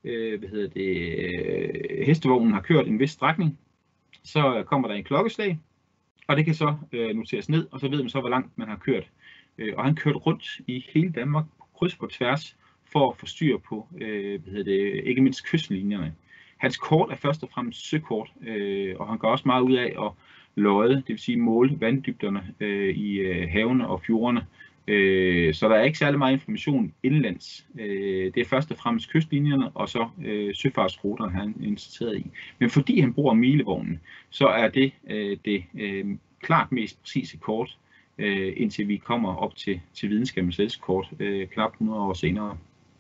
hestevognen har kørt en vis strækning, så kommer der en klokkeslag, og det kan så noteres ned, og så ved man så, hvor langt man har kørt. Og han kørte rundt i hele Danmark på kryds på tværs for at få styr på ikke mindst kystlinjerne. Hans kort er først og fremmest søkort, og han gør også meget ud af at lodde, det vil sige måle vanddybderne i havene og fjordene. Så der er ikke særlig meget information indlands. Det er først og fremmest kystlinjerne og så søfartsruterne, han er interesseret i. Men fordi han bruger milevognen, så er det det klart mest præcise kort, indtil vi kommer op til videnskabens elskort knap 100 år senere.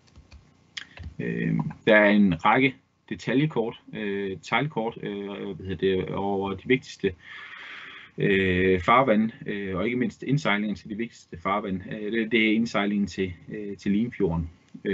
Der er en række detaljekort, teglkort over de vigtigste farvand, og ikke mindst indsejlingen til de vigtigste farvand. Det er indsejlingen til Limfjorden.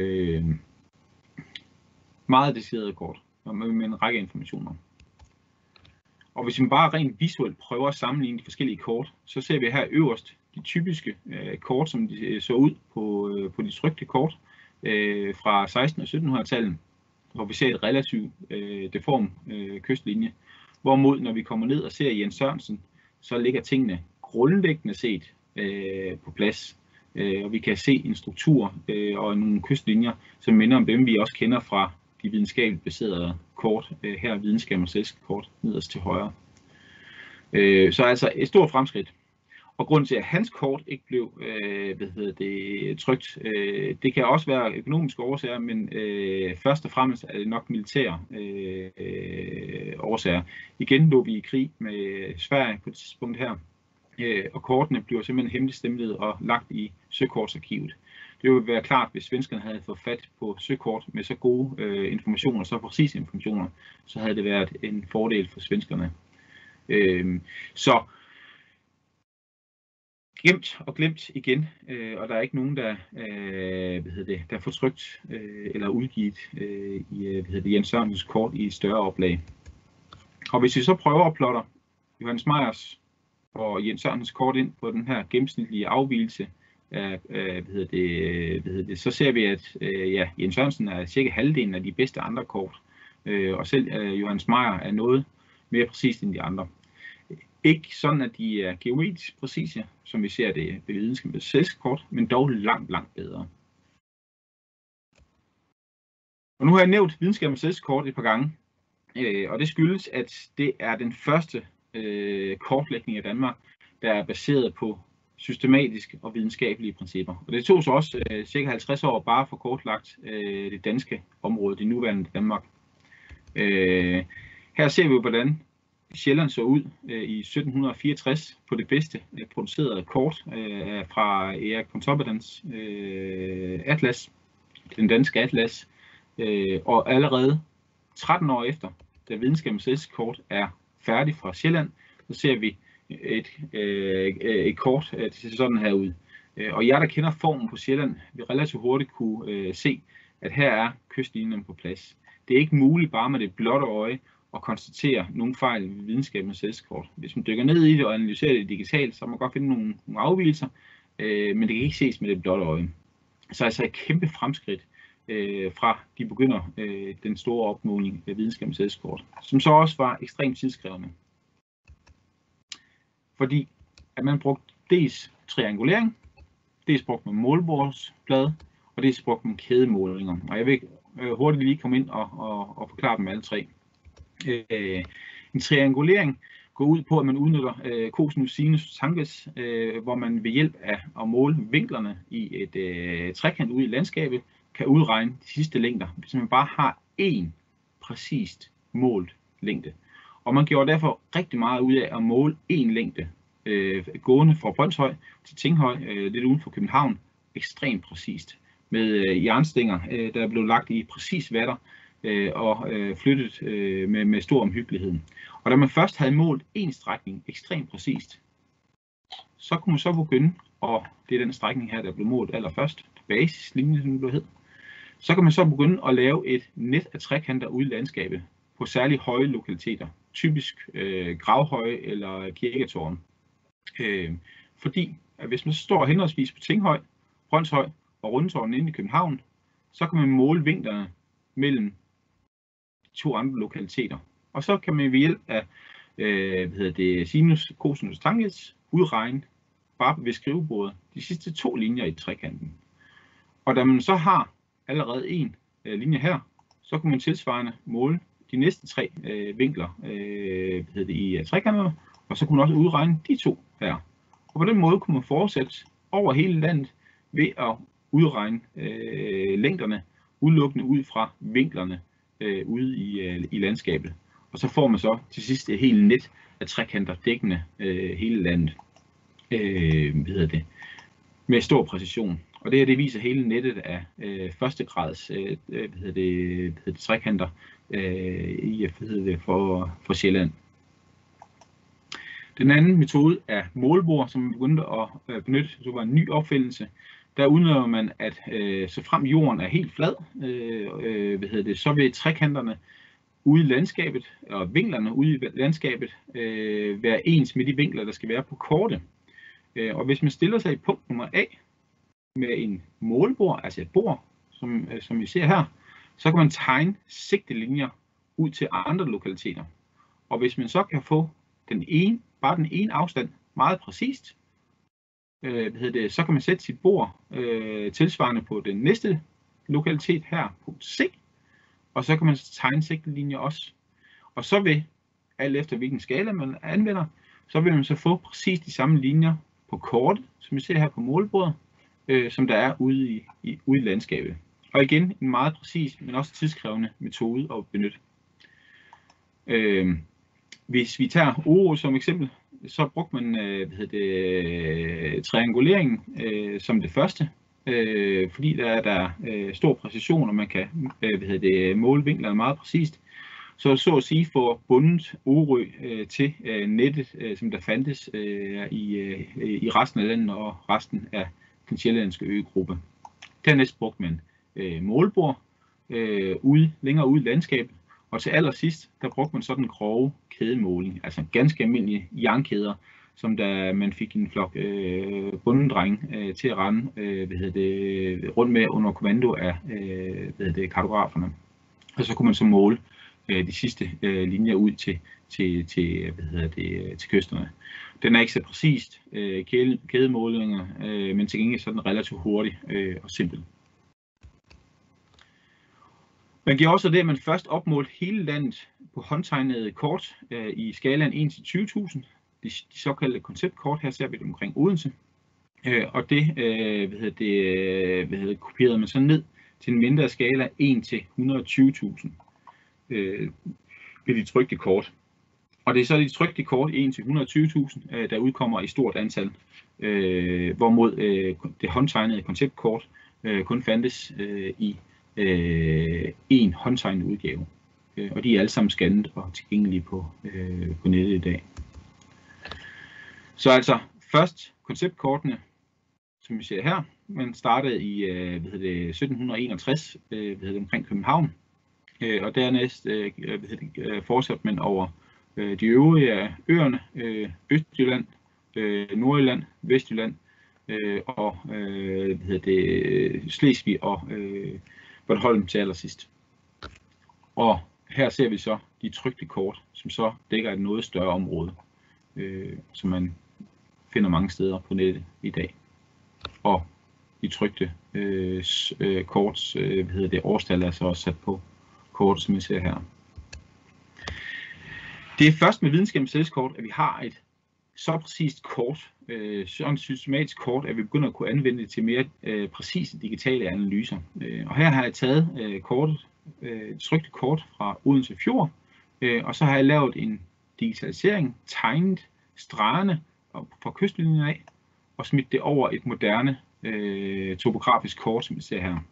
Meget decideret kort, med en række informationer. Og hvis man bare rent visuelt prøver at sammenligne de forskellige kort, så ser vi her øverst de typiske kort, som de så ud på de trykte kort fra 1600- og 1700-tallet, hvor vi ser et relativt deform kystlinje. Hvorimod, når vi kommer ned og ser Jens Sørensen, så ligger tingene grundlæggende set på plads. Og vi kan se en struktur og nogle kystlinjer, som minder om dem, vi også kender fra de videnskabeligt baserede kort. Her er videnskabens elskort nederst til højre. Så altså et stort fremskridt. Og grunden til, at hans kort ikke blev trykt, det kan også være økonomiske årsager, men først og fremmest er det nok militære årsager. Igen lå vi i krig med Sverige på et tidspunkt her, og kortene bliver simpelthen hemmeligstemplet og lagt i søkortsarkivet. Det ville være klart, hvis svenskerne havde fået fat på søkort med så gode informationer, så præcise informationer, så havde det været en fordel for svenskerne. Så gemt og glemt igen, og der er ikke nogen, der der får trykt eller udgivet i Jens Sørensens kort i et større oplag. Og hvis vi så prøver at plotte Johannes Meyers og Jens Sørensens kort ind på den her gennemsnitlige afvigelse af, så ser vi, at Jens Sørensen er cirka halvdelen af de bedste andre kort, og selv Johannes Meyer er noget mere præcist end de andre. Ikke sådan, at de er geometrisk præcise, som vi ser det ved videnskabens elskort, men dog langt bedre. Og nu har jeg nævnt videnskabens elskort et par gange, og det skyldes, at det er den første kortlægning af Danmark, der er baseret på systematiske og videnskabelige principper. Og det tog så også cirka 50 år bare for kortlagt det danske område, det nuværende Danmark. Her ser vi, hvordan Sjælland så ud i 1764 på det bedste producerede kort fra Erik Pontoppidans atlas, den danske atlas, og allerede 13 år efter, da videnskabens elskort er færdig fra Sjælland, så ser vi et kort, det ser sådan her ud. Og jer, der kender formen på Sjælland, vil relativt hurtigt kunne se, at her er kystlinjen på plads. Det er ikke muligt bare med det blotte øje at konstatere nogle fejl ved videnskabens elskort. Hvis man dykker ned i det og analyserer det digitalt, så kan man godt finde nogle afvigelser, men det kan ikke ses med det blotte øje. Så altså et kæmpe fremskridt fra de begynder den store opmåling af videnskabens elskort, som så også var ekstremt tidskrævende. Fordi at man brugte dels triangulering, dels brugte man målbordsblad, og dels brugte man kædemålinger. Og jeg vil hurtigt lige komme ind og forklare dem alle tre. En triangulering går ud på, at man udnytter cosinus, sinus, tangents, hvor man ved hjælp af at måle vinklerne i et trekant ude i landskabet, kan udregne de sidste længder, hvis man bare har én præcist målt længde. Og man gjorde derfor rigtig meget ud af at måle én længde, gående fra Brønshøj til Tinghøj, lidt uden for København, ekstremt præcist. Med jernstænger, der blev lagt i præcis vatter og flyttet med stor omhyggelighed. Og da man først havde målt én strækning ekstremt præcist, så kunne man så begynde, og det er den strækning her, der blev målt allerførst, basislinjen, som det hed, så kan man så begynde at lave et net af trekanter ude i landskabet på særlig høje lokaliteter, typisk gravhøje eller kirketårn. Fordi at hvis man står henholdsvis på Tinghøj, Brønshøj og Rundetårn inde i København, så kan man måle vinklerne mellem de to andre lokaliteter. Og så kan man ved hjælp af sinus, cosinus og tangents udregne bare ved skrivebordet de sidste to linjer i trekanten. Og da man så har allerede en linje her, så kan man tilsvarende måle de næste 3 vinkler i trekanterne, og så kunne man også udregne de 2 her. Og på den måde kunne man fortsætte over hele landet ved at udregne længderne udelukkende ud fra vinklerne ude i landskabet. Og så får man så til sidst et helt net af trekanter dækkende hele landet med stor præcision. Og det viser hele nettet af første grads trekanter for Sjælland. Den anden metode er målbord, som man begyndte at benytte. Det var en ny opfindelse. Der udnytter man, at så frem jorden er helt flad, så vil trekanterne ude i landskabet og vinklerne ude i landskabet være ens med de vinkler, der skal være på kortet. Og hvis man stiller sig i punkt nummer A med en målbord, altså et bord, som vi ser her, så kan man tegne sigtelinjer ud til andre lokaliteter. Og hvis man så kan få bare den ene afstand meget præcist, så kan man sætte sit bord tilsvarende på den næste lokalitet her, punkt C, og så kan man tegne sigtelinjer også. Og så vil, alt efter hvilken skala man anvender, så vil man så få præcis de samme linjer på kortet, som vi ser her på målbordet, som der er ude i landskabet. Og igen en meget præcis, men også tidskrævende metode at benytte. Hvis vi tager Oro som eksempel, så brugte man triangulering som det første, fordi der er stor præcision, og man kan måle vinklerne meget præcist. Så at sige få bundet Orø til nettet, som der fandtes i resten af landet og resten af den sjællandske øgruppe. Dernæst brugte man målbord længere ude i landskabet, og til allersidst, der brugte man så den grove kædemåling, altså ganske almindelige jernkæder, som da man fik en flok bundendrenge til at rende rundt med under kommando af kartograferne. Og så kunne man så måle de sidste linjer ud til kysterne. Den er ikke så præcist kædemålinger, men til gengæld så er den relativt hurtig og simpel. Man giver også det, at man først opmålte hele landet på håndtegnede kort i skalaen 1-20.000. De såkaldte konceptkort, her ser vi det omkring Odense. Og det kopierede man så ned til en mindre skala 1-120.000 ved de trykte kort. Og det er så de trykte kort 1-120.000, der udkommer i stort antal, hvorimod det håndtegnede konceptkort kun fandtes i en håndtegnet udgave. Og de er alle sammen scannet og tilgængelige på nettet i dag. Så altså først konceptkortene, som vi ser her. Man startede i 1761 omkring København, og dernæst fortsatte man over de øvrige af øerne, Østjylland, Nordjylland, Vestjylland og Slesvig og Bornholm til allersidst. Og her ser vi så de trykte kort, som så dækker et noget større område, som man finder mange steder på nettet i dag. Og de trykte korts årstal er så også sat på kort, som vi ser her. Det er først med videnskabens selskort, at vi har et så præcist kort, så systematisk kort, at vi begynder at kunne anvende det til mere præcise digitale analyser. Og her har jeg taget trykte kort fra Odense Fjord, og så har jeg lavet en digitalisering, tegnet stregerne fra kystlinjen af, og smidt det over et moderne topografisk kort, som vi ser her.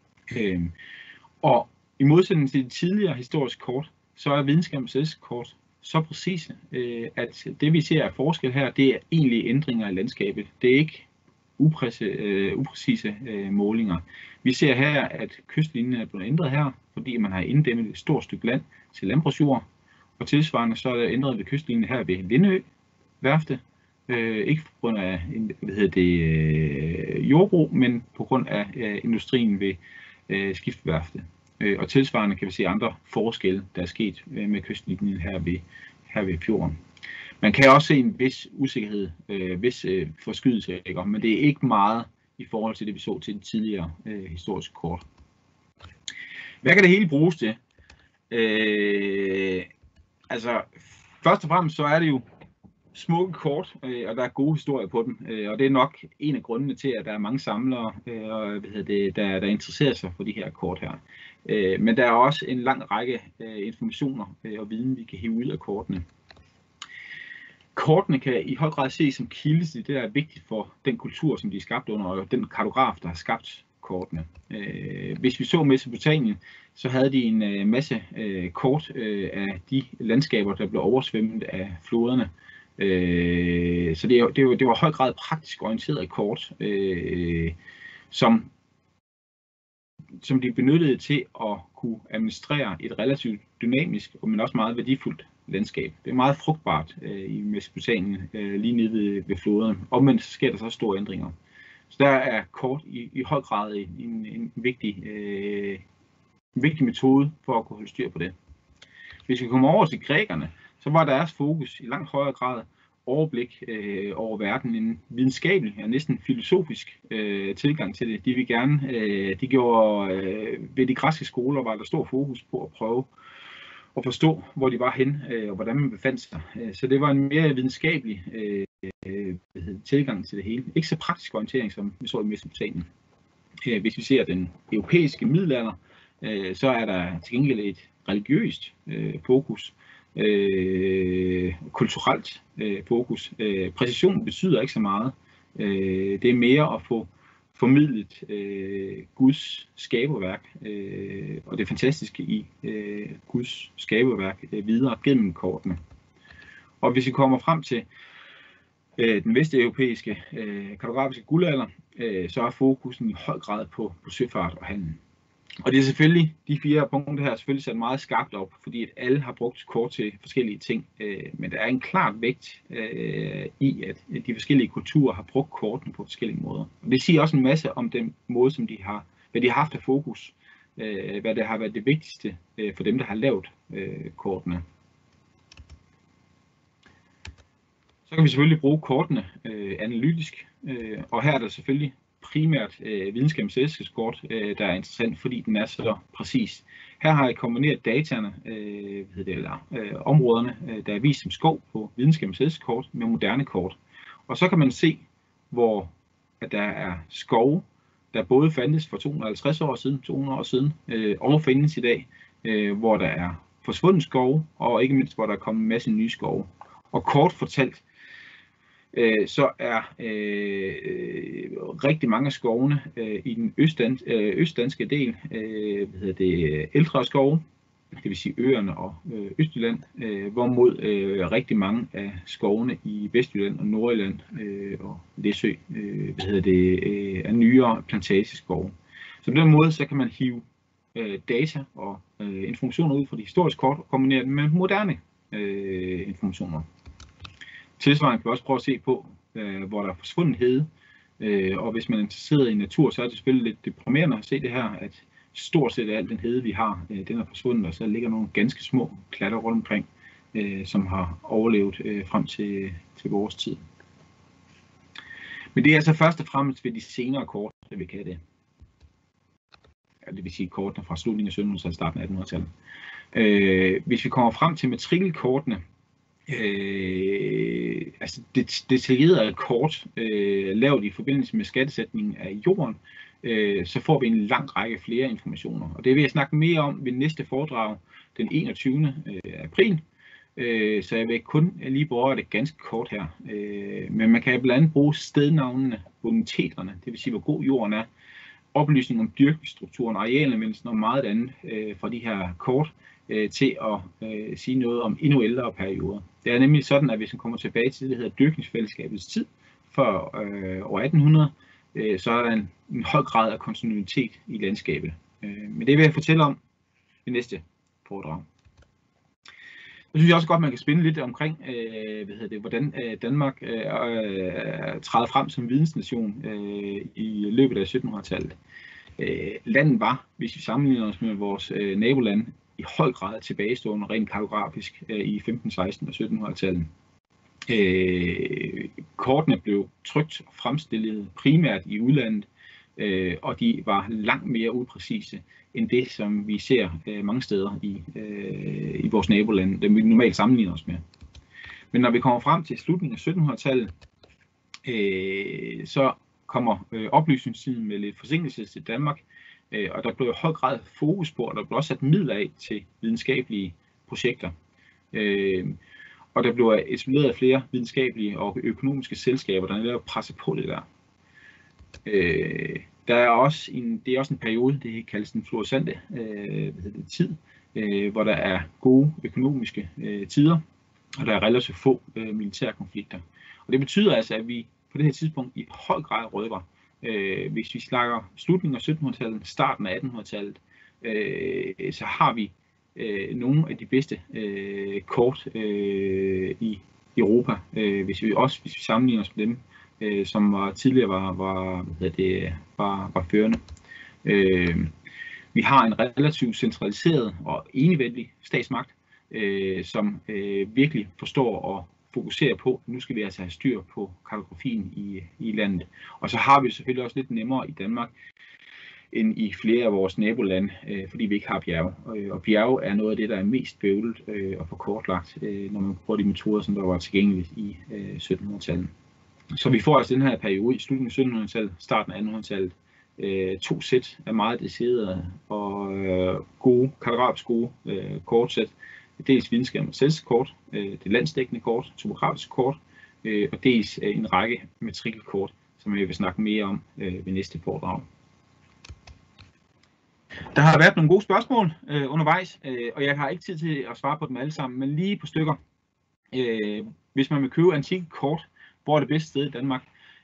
Og i modsætning til de tidligere historiske kort, så er videnskabens selskort så præcise, at det vi ser af forskel her, det er egentlige ændringer i landskabet. Det er ikke upræcise målinger. Vi ser her, at kystlinjen er blevet ændret her, fordi man har inddæmmet et stort stykke land til landbrugsjord, og tilsvarende så er der ændret ved kystlinjen her ved Lindø værfte, ikke på grund af jordbrug, men på grund af industrien ved skibsværfte. Og tilsvarende kan vi se andre forskelle, der er sket med kystlinjen her ved fjorden. Man kan også se en vis usikkerhed, vis forskydelse, men det er ikke meget i forhold til det, vi så til de tidligere historiske kort. Hvad kan det hele bruges til? Altså, først og fremmest så er det jo smukke kort, og der er gode historier på dem, og det er nok en af grundene til, at der er mange samlere, der interesserer sig for de her kort her. Men der er også en lang række informationer og viden, vi kan hive ud af kortene. Kortene kan i høj grad ses som kilde til det, der er vigtigt for den kultur, som de er skabt under, og den kartograf, der har skabt kortene. Hvis vi så Mesopotamien, så havde de en masse kort af de landskaber, der blev oversvømmet af floderne. Så det var i høj grad praktisk orienteret kort, som de benyttede til at kunne administrere et relativt dynamisk, men også meget værdifuldt landskab. Det er meget frugtbart i Mesopotamien, lige nede ved floderne. Omvendt så sker der så store ændringer. Så der er kort i høj grad en vigtig metode for at kunne holde styr på det. Hvis vi kommer over til grækerne, så var deres fokus i langt højere grad overblik over verden, en videnskabelig og næsten filosofisk tilgang til det. De vil gerne, de gjorde ved de græske skoler, var der stor fokus på at prøve at forstå, hvor de var hen og hvordan man befandt sig. Så det var en mere videnskabelig tilgang til det hele. Ikke så praktisk orientering, som vi så i Mesopotamien. Hvis vi ser den europæiske middelalder, så er der til gengæld et religiøst fokus, kulturelt fokus. Præcision betyder ikke så meget. Det er mere at få formidlet Guds skaberværk og det fantastiske i Guds skaberværk videre gennem kortene. Og hvis vi kommer frem til den vesteuropæiske kartografiske guldalder, så er fokusen i høj grad på søfart og handel. Og det er selvfølgelig, de 4 punkter her er selvfølgelig sat meget skarpt op, fordi at alle har brugt kort til forskellige ting. Men der er en klar vægt i, at de forskellige kulturer har brugt kortene på forskellige måder. Og det siger også en masse om den måde, som hvad de har haft af fokus, hvad det har været det vigtigste for dem, der har lavet kortene. Så kan vi selvfølgelig bruge kortene analytisk, og her er der selvfølgelig primært videnskabsmæssigt kort, der er interessant, fordi den er så præcis. Her har jeg kombineret dataerne, områderne, der er vist som skov på videnskabsmæssigt kort med moderne kort. Og så kan man se, hvor at der er skove, der både fandtes for 250 år siden, 200 år siden, og findes i dag, hvor der er forsvundet skove, og ikke mindst, hvor der er kommet en masse nye skove. Og kort fortalt, så er rigtig mange af skovene i den østdanske del, ældre skove, det vil sige øerne og Østjylland, hvorimod rigtig mange af skovene i Vestjylland og Nordjylland og Læsø er nyere plantageskove. Så på den måde så kan man hive data og informationer ud fra de historiske kort og kombinere dem med moderne informationer. Tilsvarende kan vi også prøve at se på, hvor der er forsvundet hede, og hvis man er interesseret i natur, så er det selvfølgelig lidt deprimerende at se det her, at stort set al den hede, vi har, den er forsvundet, og så ligger nogle ganske små klatter rundt omkring, som har overlevet frem til vores tid. Men det er altså først og fremmest ved de senere kort, der vi kan det. Det vil sige kortene fra slutningen af 1700-tallet og starten af 1800-tallet. Hvis vi kommer frem til matrikelkortene, altså detaljerede kort lavet i forbindelse med skattesætningen af jorden, så får vi en lang række flere informationer. Og det vil jeg snakke mere om ved næste foredrag den 21. april. Så jeg vil kun lige berøre det ganske kort her. Men man kan blandt andet bruge stednavnene, boniteterne, det vil sige hvor god jorden er, oplysning om dyrkningsstrukturen, arealanvendelsen og meget andet fra de her kort, til at sige noget om endnu ældre perioder. Det er nemlig sådan, at hvis man kommer tilbage til det, der hedder dyrkningsfællesskabets tid, før år 1800, så er der en høj grad af kontinuitet i landskabet. Men det vil jeg fortælle om i næste foredrag. Jeg synes også godt, man kan spænde lidt omkring, hvordan Danmark træder frem som vidensnation i løbet af 1700-tallet. Landet var, hvis vi sammenligner os med vores naboland, i høj grad tilbagestående rent kartografisk i 15-, 16- og 1700-tallet. Kortene blev trykt og fremstillet primært i udlandet, og de var langt mere upræcise end det, som vi ser mange steder i vores nabolande, dem vi normalt sammenligner os med. Men når vi kommer frem til slutningen af 1700-tallet, så kommer oplysningstiden med lidt forsinkelse til Danmark, og der blev i høj grad fokus på, og der blev også sat midler af til videnskabelige projekter. Og der blev etableret flere videnskabelige og økonomiske selskaber, der netop presser på det der. Det er også en periode, det kaldes den florissante tid, hvor der er gode økonomiske tider, og der er relativt få militære konflikter. Og det betyder altså, at vi på det her tidspunkt i høj grad røber. Hvis vi snakker slutningen af 1700-tallet, starten af 1800-tallet, så har vi nogle af de bedste kort i Europa, hvis vi sammenligner os med dem, som tidligere var førende. Vi har en relativt centraliseret og enevældig statsmagt, som virkelig forstår og fokuserer på, at nu skal vi altså have styr på kartografien i landet. Og så har vi selvfølgelig også lidt nemmere i Danmark end i flere af vores nabolande, fordi vi ikke har bjerge. Og bjerge er noget af det, der er mest bøvlet at få kortlagt, når man bruger de metoder, som der var tilgængelige i 1700-tallet. Så vi får altså den her periode i slutningen af 1700-tallet, starten af 1800-tallet, 2 sæt af meget decideret og kartografisk gode kortsæt. Dels videnskabens kort, det landsdækkende kort, topografiske kort, og dels en række matrikelkort, som jeg vil snakke mere om ved næste foredrag. Der har været nogle gode spørgsmål undervejs, og jeg har ikke tid til at svare på dem alle sammen, men lige på stykker. Hvis man vil købe antikke kort, hvor er det bedste sted i Danmark?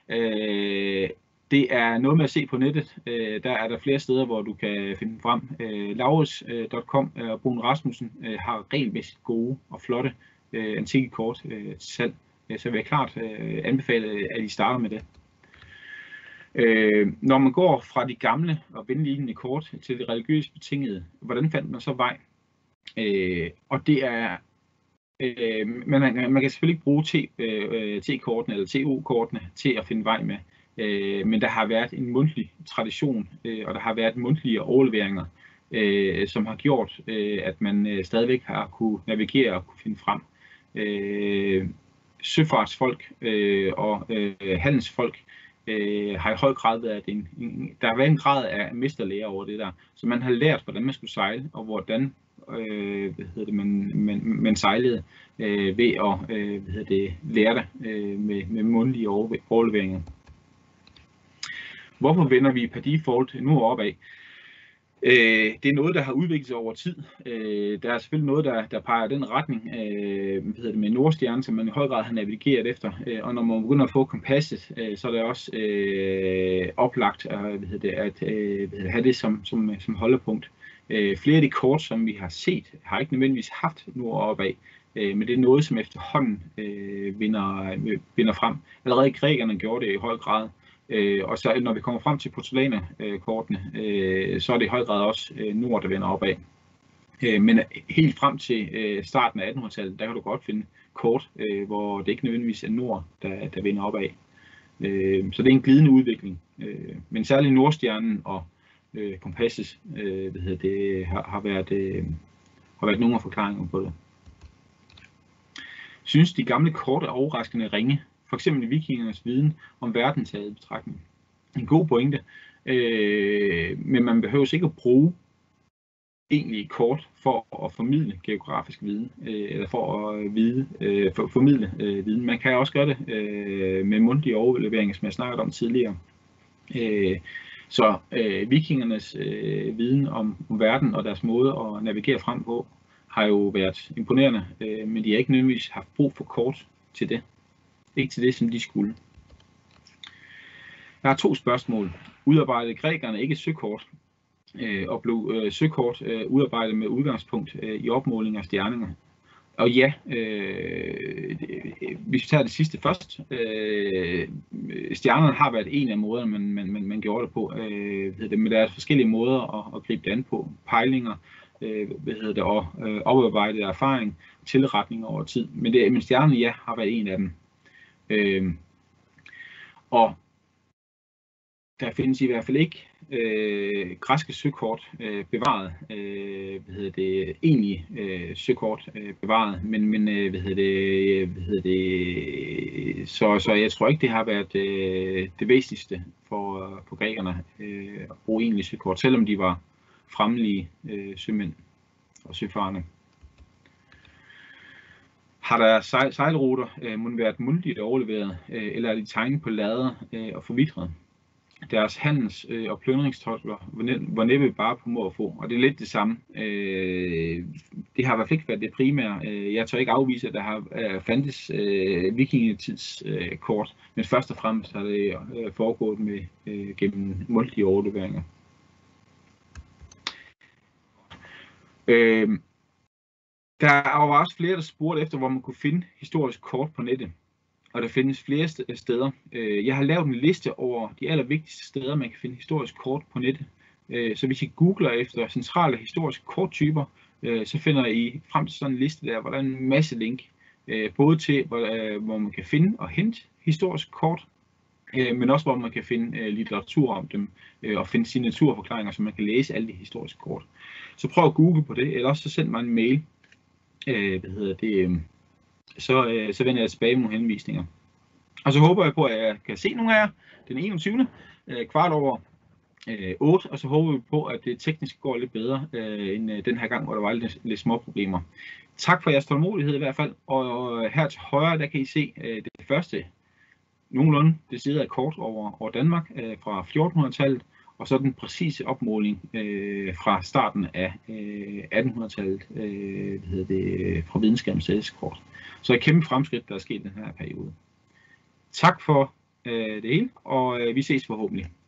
Det er noget med at se på nettet. Der er der flere steder, hvor du kan finde frem. Laurits.com og Brun Rasmussen har regelmæssigt gode og flotte antikke kort til salg. Så vil jeg klart anbefale, at I starter med det. Når man går fra de gamle og venlignende kort til det religiøst betingede, hvordan fandt man så vej? Og det er man kan selvfølgelig ikke bruge T-kortene eller TO-kortene til at finde vej med. Men der har været en mundtlig tradition, og der har været mundtlige overleveringer, som har gjort, at man stadigvæk har kunne navigere og kunne finde frem. Søfartsfolk og handelsfolk har i høj grad været der har været en grad af mesterlære over det der, så man har lært, hvordan man skulle sejle og hvordan man sejlede ved at lære det med mundtlige overleveringer. Hvorfor vender vi per default nu opad? Det er noget, der har udviklet sig over tid. Der er selvfølgelig noget, der peger den retning med Nordstjernen, som man i høj grad har navigeret efter. Og når man begynder at få kompasset, så er det også oplagt at have det som holdepunkt. Flere af de kort, som vi har set, har ikke nødvendigvis haft nord opad, men det er noget, som efterhånden vinder frem. Allerede grækerne gjorde det i høj grad. Og så når vi kommer frem til porcelænerkortene, så er det i høj grad også nord, der vender opad. Men helt frem til starten af 1800-tallet, der kan du godt finde kort, hvor det ikke nødvendigvis er nord, der vender opad. Så det er en glidende udvikling. Men særligt Nordstjernen og kompasset har været nogle af forklaringer på det. Synes de gamle kort er overraskende ringe? For eksempel vikingernes viden om verden taget i betragtning. En god pointe, men man behøver ikke at bruge egentlige kort for at formidle geografisk viden, eller for at formidle viden. Man kan også gøre det med mundtlige overleveringer, som jeg snakkede om tidligere. Så vikingernes viden om verden og deres måde at navigere frem på, har jo været imponerende, men de har ikke nødvendigvis haft brug for kort til det. Ikke til det, som de skulle. Jeg har 2 spørgsmål. Udarbejdede grækerne ikke søkort, og blev søkort udarbejdet med udgangspunkt i opmåling af stjerninger? Og ja, hvis vi tager det sidste først, stjernerne har været en af måderne, man gjorde det på. Men der er forskellige måder at gribe det an på. Pejlinger, og oparbejdet erfaring, tilretning over tid. Men stjernerne, ja, har været en af dem. Og der findes i hvert fald ikke græske søkort bevaret, egentlige søkort bevaret, men så jeg tror ikke, det har været det væsentligste for grækerne at bruge egentlige søkort, selvom de var fremmelige sømænd og søfarende. Har der sejlruter må været mundtligt overleveret, eller er de tegnet på lader og forvitret? Deres handels- og plyndringstolker var næppe bare på må og få, og det er lidt det samme. Det har i hvert fald ikke været det primære. Jeg tør ikke afvise, at der har fandtes vikingetidskort, men først og fremmest har det foregået gennem mundtlige overleveringer. Der var også flere, der spurgte efter, hvor man kunne finde historisk kort på nettet. Og der findes flere steder. Jeg har lavet en liste over de allervigtigste steder, man kan finde historisk kort på nettet. Så hvis I googler efter centrale historiske korttyper, så finder I frem til sådan en liste der, hvor der er en masse link. Både til, hvor man kan finde og hente historisk kort, men også hvor man kan finde litteratur om dem, og finde signaturforklaringer, så man kan læse alle de historiske kort. Så prøv at google på det, eller også så send mig en mail. Så vender jeg tilbage med nogle henvisninger. Og så håber jeg på, at jeg kan se nogle af jer den 21. kvart over 8, og så håber vi på, at det teknisk går lidt bedre end den her gang, hvor der var lidt små problemer. Tak for jeres tålmodighed i hvert fald, og her til højre, der kan I se det første nogenlunde deciderede kort over Danmark fra 1400-tallet, og så den præcise opmåling fra starten af 1800-tallet, fra videnskabens sædeskort. Så et kæmpe fremskridt, der er sket i den her periode. Tak for det hele, og vi ses forhåbentlig.